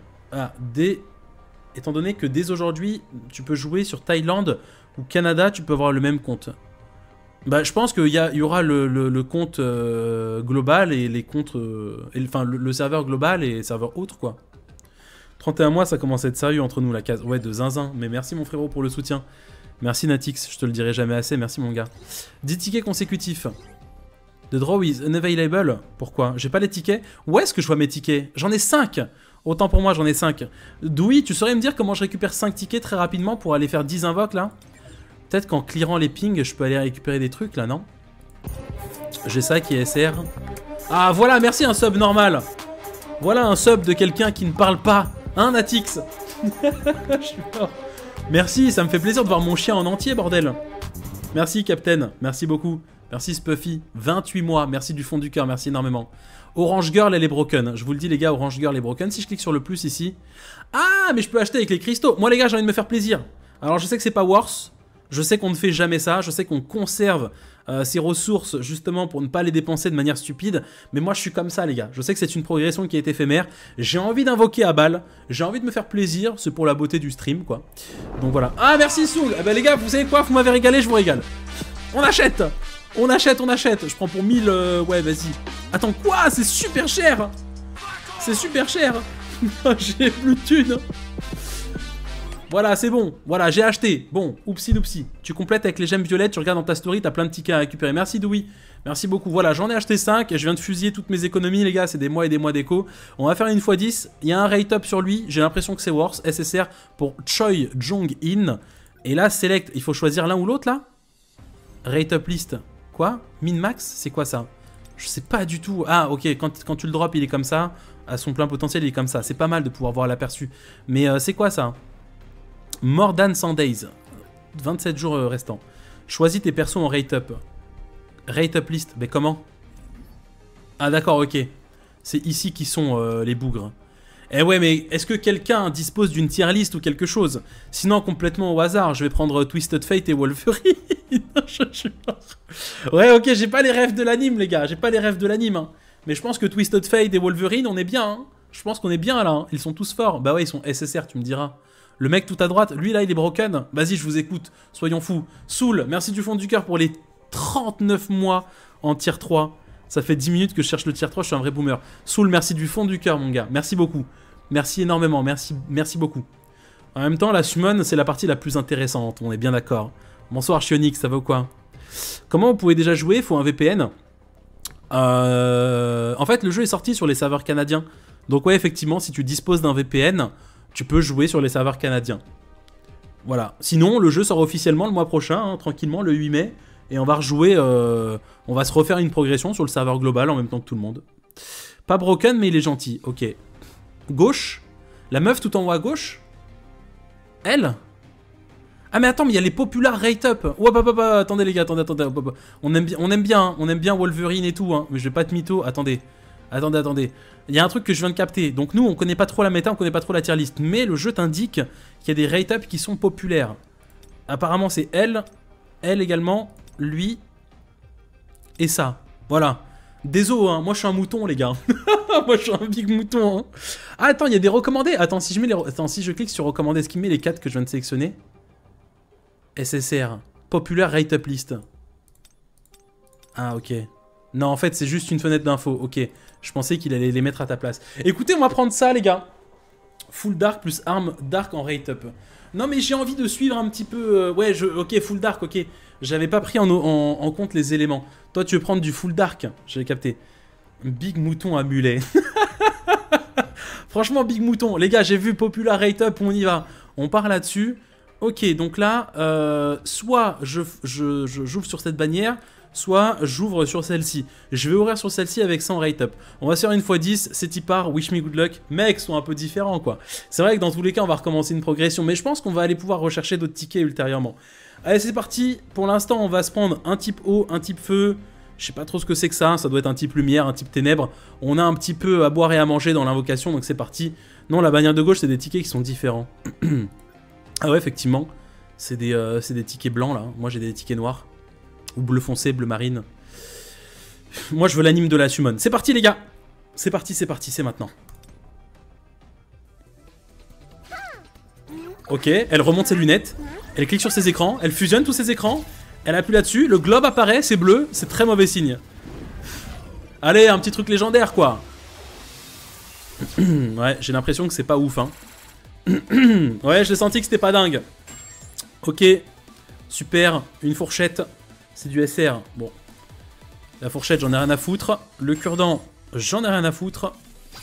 Speaker 1: Étant donné que dès aujourd'hui, tu peux jouer sur Thaïlande ou Canada, tu peux avoir le même compte. Bah, je pense qu'il y aura le compte global et les comptes... enfin, le serveur global et serveur autre, quoi. 31 mois, ça commence à être sérieux entre nous, la case. Ouais, de zinzin. Mais merci, mon frérot, pour le soutien. Merci, Natix. Je te le dirai jamais assez. Merci, mon gars. 10 tickets consécutifs. The draw is unavailable. Pourquoi? J'ai pas les tickets. Où est-ce que je vois mes tickets? J'en ai 5. Autant pour moi, j'en ai 5. Doui, tu saurais me dire comment je récupère 5 tickets très rapidement pour aller faire 10 invoques, là? Peut-être qu'en clearant les pings, je peux aller récupérer des trucs, là, non? J'ai ça qui est SR. Ah, voilà, merci, un sub normal. Voilà un sub de quelqu'un qui ne parle pas. Hein, Natix? Je suis mort. Merci, ça me fait plaisir de voir mon chien en entier, bordel. Merci, Captain. Merci beaucoup. Merci, Spuffy. 28 mois. Merci du fond du cœur. Merci énormément. Orange Girl, elle est broken. Je vous le dis, les gars, Orange Girl est broken. Si je clique sur le plus ici... Ah, mais je peux acheter avec les cristaux. Moi, les gars, j'ai envie de me faire plaisir. Alors, je sais que c'est pas worse. Je sais qu'on ne fait jamais ça. Je sais qu'on conserve ses ressources, justement, pour ne pas les dépenser de manière stupide. Mais moi, je suis comme ça, les gars. Je sais que c'est une progression qui est éphémère. J'ai envie d'invoquer à balle. J'ai envie de me faire plaisir. C'est pour la beauté du stream, quoi. Donc, voilà. Ah, merci, Soul. Eh ben, les gars, vous savez quoi? Vous m'avez régalé, je vous régale. On achète. On achète, on achète. Je prends pour 1000... Ouais, vas-y. Attends, quoi? C'est super cher. C'est super cher. J'ai plus de thunes. Voilà, c'est bon. Voilà, j'ai acheté. Bon, oupsi doupsi. Tu complètes avec les gemmes violettes, tu regardes dans ta story, t'as plein de tickets à récupérer. Merci, Doui. Merci beaucoup. Voilà, j'en ai acheté 5 et je viens de fusiller toutes mes économies, les gars. C'est des mois et des mois d'écho. On va faire une x10. Il y a un rate up sur lui. J'ai l'impression que c'est worse. SSR pour Choi Jong-in. Et là, select. Il faut choisir l'un ou l'autre, là? Rate up list. Quoi? Min max? C'est quoi ça? Je sais pas du tout. Ah, ok. Quand tu le drops, il est comme ça. À son plein potentiel, il est comme ça. C'est pas mal de pouvoir voir l'aperçu. Mais c'est quoi ça? More than 100 days. 27 jours restants. Choisis tes persos en rate up. Rate up list. Mais comment? Ah d'accord, ok. C'est ici qui sont les bougres. Eh ouais, mais est-ce que quelqu'un dispose d'une tier list ou quelque chose? Sinon, complètement au hasard, je vais prendre Twisted Fate et Wolverine. Je suis mort. Ouais, ok, j'ai pas les rêves de l'anime, les gars. J'ai pas les rêves de l'anime. Hein. Mais je pense que Twisted Fate et Wolverine, on est bien. Hein. Je pense qu'on est bien là. Hein. Ils sont tous forts. Bah ouais, ils sont SSR, tu me diras. Le mec tout à droite, lui là, il est broken. Vas-y, je vous écoute. Soyons fous. Soul, merci du fond du cœur pour les 39 mois en tier 3. Ça fait 10 minutes que je cherche le tier 3, je suis un vrai boomer. Soul, merci du fond du cœur, mon gars. Merci beaucoup. Merci énormément, merci beaucoup. En même temps, la summon, c'est la partie la plus intéressante, on est bien d'accord. Bonsoir, Chionix, ça va ou quoi? Comment vous pouvez déjà jouer? Faut un VPN. En fait, le jeu est sorti sur les serveurs canadiens. Donc ouais, effectivement, si tu disposes d'un VPN, tu peux jouer sur les serveurs canadiens. Voilà. Sinon, le jeu sort officiellement le mois prochain, hein, tranquillement, le 8 mai. Et on va rejouer, on va se refaire une progression sur le serveur global en même temps que tout le monde. Pas broken, mais il est gentil. Ok. Gauche. La meuf tout en haut à gauche. Elle. Ah mais attends, mais il y a les populaires rate up. Ouais, attendez les gars, attendez. On aime bien Wolverine et tout, hein. Mais je vais pas te mytho. Attendez. Il y a un truc que je viens de capter. Donc nous, on connaît pas trop la méta, on connaît pas trop la tier list. Mais le jeu t'indique qu'il y a des rate up qui sont populaires. Apparemment, c'est elle également, lui et ça. Voilà. Désolé, hein. Moi je suis un mouton, les gars. Moi je suis un big mouton. Hein. Ah, attends, il y a des recommandés. Attends, si je clique sur recommander, est-ce qu'il met les 4 que je viens de sélectionner? SSR. Populaire rate up list. Ah, ok. Non, en fait, c'est juste une fenêtre d'info. Ok. Je pensais qu'il allait les mettre à ta place. Écoutez, on va prendre ça, les gars. Full dark plus arme dark en rate up. Non, mais j'ai envie de suivre un petit peu... Ouais, ok, full dark, ok. J'avais pas pris en compte les éléments. Toi, tu veux prendre du full dark. J'avais capté. Big mouton à mulet. Franchement, big mouton. Les gars, j'ai vu Popular Rate Up, on y va. On part là-dessus. Ok, donc là, soit j'ouvre sur cette bannière, soit j'ouvre sur celle-ci. Je vais ouvrir sur celle-ci avec 100 rate up. On va se faire une x10, c'est y part, wish me good luck. Mecs sont un peu différents, quoi. C'est vrai que dans tous les cas, on va recommencer une progression, mais je pense qu'on va aller pouvoir rechercher d'autres tickets ultérieurement. Allez, c'est parti. Pour l'instant, on va se prendre un type eau, un type feu. Je sais pas trop ce que c'est que ça doit être un type lumière, un type ténèbres. On a un petit peu à boire et à manger dans l'invocation, donc c'est parti. Non, la bannière de gauche, c'est des tickets qui sont différents. Ah ouais, effectivement, c'est des tickets blancs, là. Moi, j'ai des tickets noirs. Ou bleu foncé, bleu marine. Moi, je veux l'anime de la summon. C'est parti, les gars. C'est parti, c'est maintenant. Ok, elle remonte ses lunettes. Elle clique sur ses écrans. Elle fusionne tous ses écrans. Elle appuie là-dessus. Le globe apparaît, c'est bleu. C'est très mauvais signe. Allez, un petit truc légendaire, quoi. Ouais, j'ai l'impression que c'est pas ouf, hein. Ouais, j'ai senti que c'était pas dingue. Ok, super. Une fourchette. C'est du SR. Bon. La fourchette, j'en ai rien à foutre. Le cure-dent, j'en ai rien à foutre.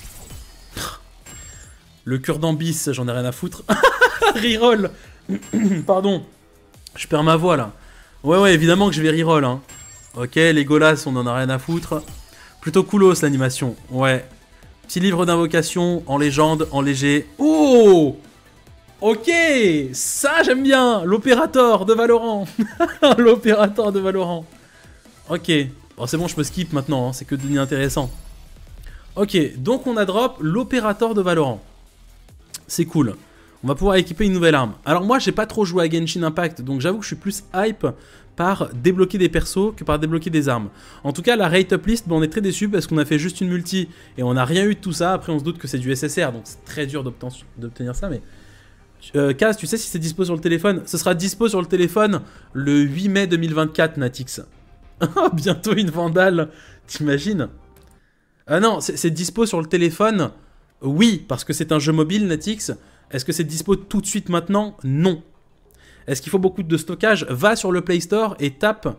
Speaker 1: Le cure-dent bis, j'en ai rien à foutre. Reroll. Pardon. Je perds ma voix, là. Ouais, évidemment que je vais reroll, hein. Ok, les Golas, on en a rien à foutre. Plutôt coolos, l'animation. Ouais. Petit livre d'invocation, en légende, en léger. Oh! Ok! Ça, j'aime bien! L'opérateur de Valorant. L'opérateur de Valorant. Ok. Bon, c'est bon, je peux skip maintenant, hein. C'est que devenu intéressant. Ok, donc on a drop l'opérateur de Valorant. C'est cool. On va pouvoir équiper une nouvelle arme. Alors moi, j'ai pas trop joué à Genshin Impact, donc j'avoue que je suis plus hype par débloquer des persos que par débloquer des armes. En tout cas, la rate up list, on est très déçus parce qu'on a fait juste une multi et on n'a rien eu de tout ça. Après, on se doute que c'est du SSR, donc c'est très dur d'obtenir ça, mais... Kaz, tu sais si c'est dispo sur le téléphone? Ce sera dispo sur le téléphone le 8 mai 2024, Natix. Bientôt une Vandale, t'imagines? Non, c'est dispo sur le téléphone. Oui, parce que c'est un jeu mobile, Natix. Est-ce que c'est dispo tout de suite maintenant? Non. Est-ce qu'il faut beaucoup de stockage? Va sur le Play Store et tape...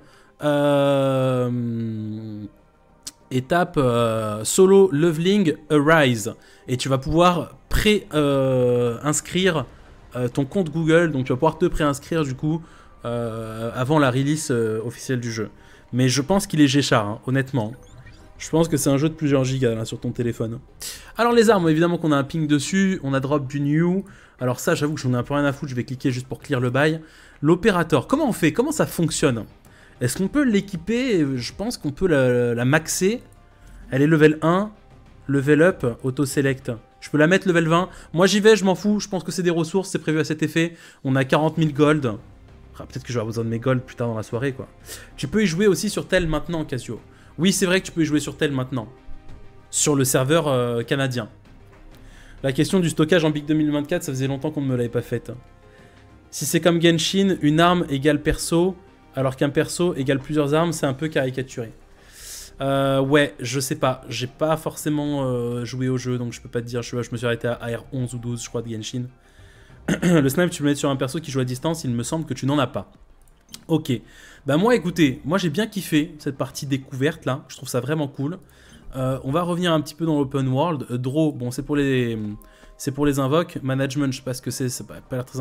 Speaker 1: Solo Leveling Arise. Et tu vas pouvoir inscrire ton compte Google. Donc tu vas pouvoir te préinscrire du coup avant la release officielle du jeu. Mais je pense qu'il est G-Char, hein, honnêtement. Je pense que c'est un jeu de plusieurs gigas là, sur ton téléphone. Alors les armes, évidemment qu'on a un ping dessus. On a drop du new. Alors ça, j'avoue que j'en ai un peu rien à foutre. Je vais cliquer juste pour clear le bail. L'opérateur, comment on fait? Comment ça fonctionne? Est-ce qu'on peut l'équiper? Je pense qu'on peut la maxer. Elle est level 1. Level up, auto-select. Je peux la mettre level 20. Moi j'y vais, je m'en fous. Je pense que c'est des ressources, c'est prévu à cet effet. On a 40 000 gold. Ah, peut-être que je vais avoir besoin de mes gold plus tard dans la soirée, quoi. Tu peux y jouer aussi sur tel maintenant, Casio. Oui, c'est vrai que tu peux y jouer sur tel maintenant. Sur le serveur canadien. La question du stockage en Big 2024, ça faisait longtemps qu'on ne me l'avait pas faite. Si c'est comme Genshin, une arme égale perso, alors qu'un perso égale plusieurs armes, c'est un peu caricaturé. Ouais, je sais pas. J'ai pas forcément joué au jeu, donc je peux pas te dire. Je me suis arrêté à AR11 ou 12, je crois, de Genshin. Le snipe, tu le mets sur un perso qui joue à distance, il me semble que tu n'en as pas. Ok. Bah moi, écoutez, moi j'ai bien kiffé cette partie découverte là. Je trouve ça vraiment cool. On va revenir un petit peu dans l'open world. Draw, bon, c'est pour les invoques. Management, je sais pas ce que c'est. Ça n'a pas l'air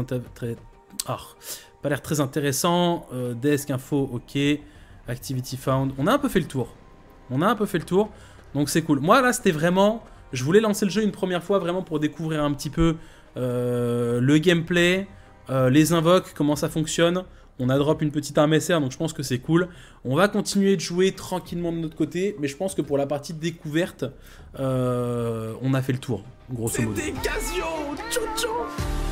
Speaker 1: très intéressant. Desk, info, ok. Activity found. On a un peu fait le tour. Donc c'est cool. Moi là, c'était vraiment... Je voulais lancer le jeu une première fois vraiment pour découvrir un petit peu le gameplay, les invoques, comment ça fonctionne. On a drop une petite arme SR, donc je pense que c'est cool. On va continuer de jouer tranquillement de notre côté, mais je pense que pour la partie découverte, on a fait le tour, grosso modo.
Speaker 2: C'était Casio, tchou tchou.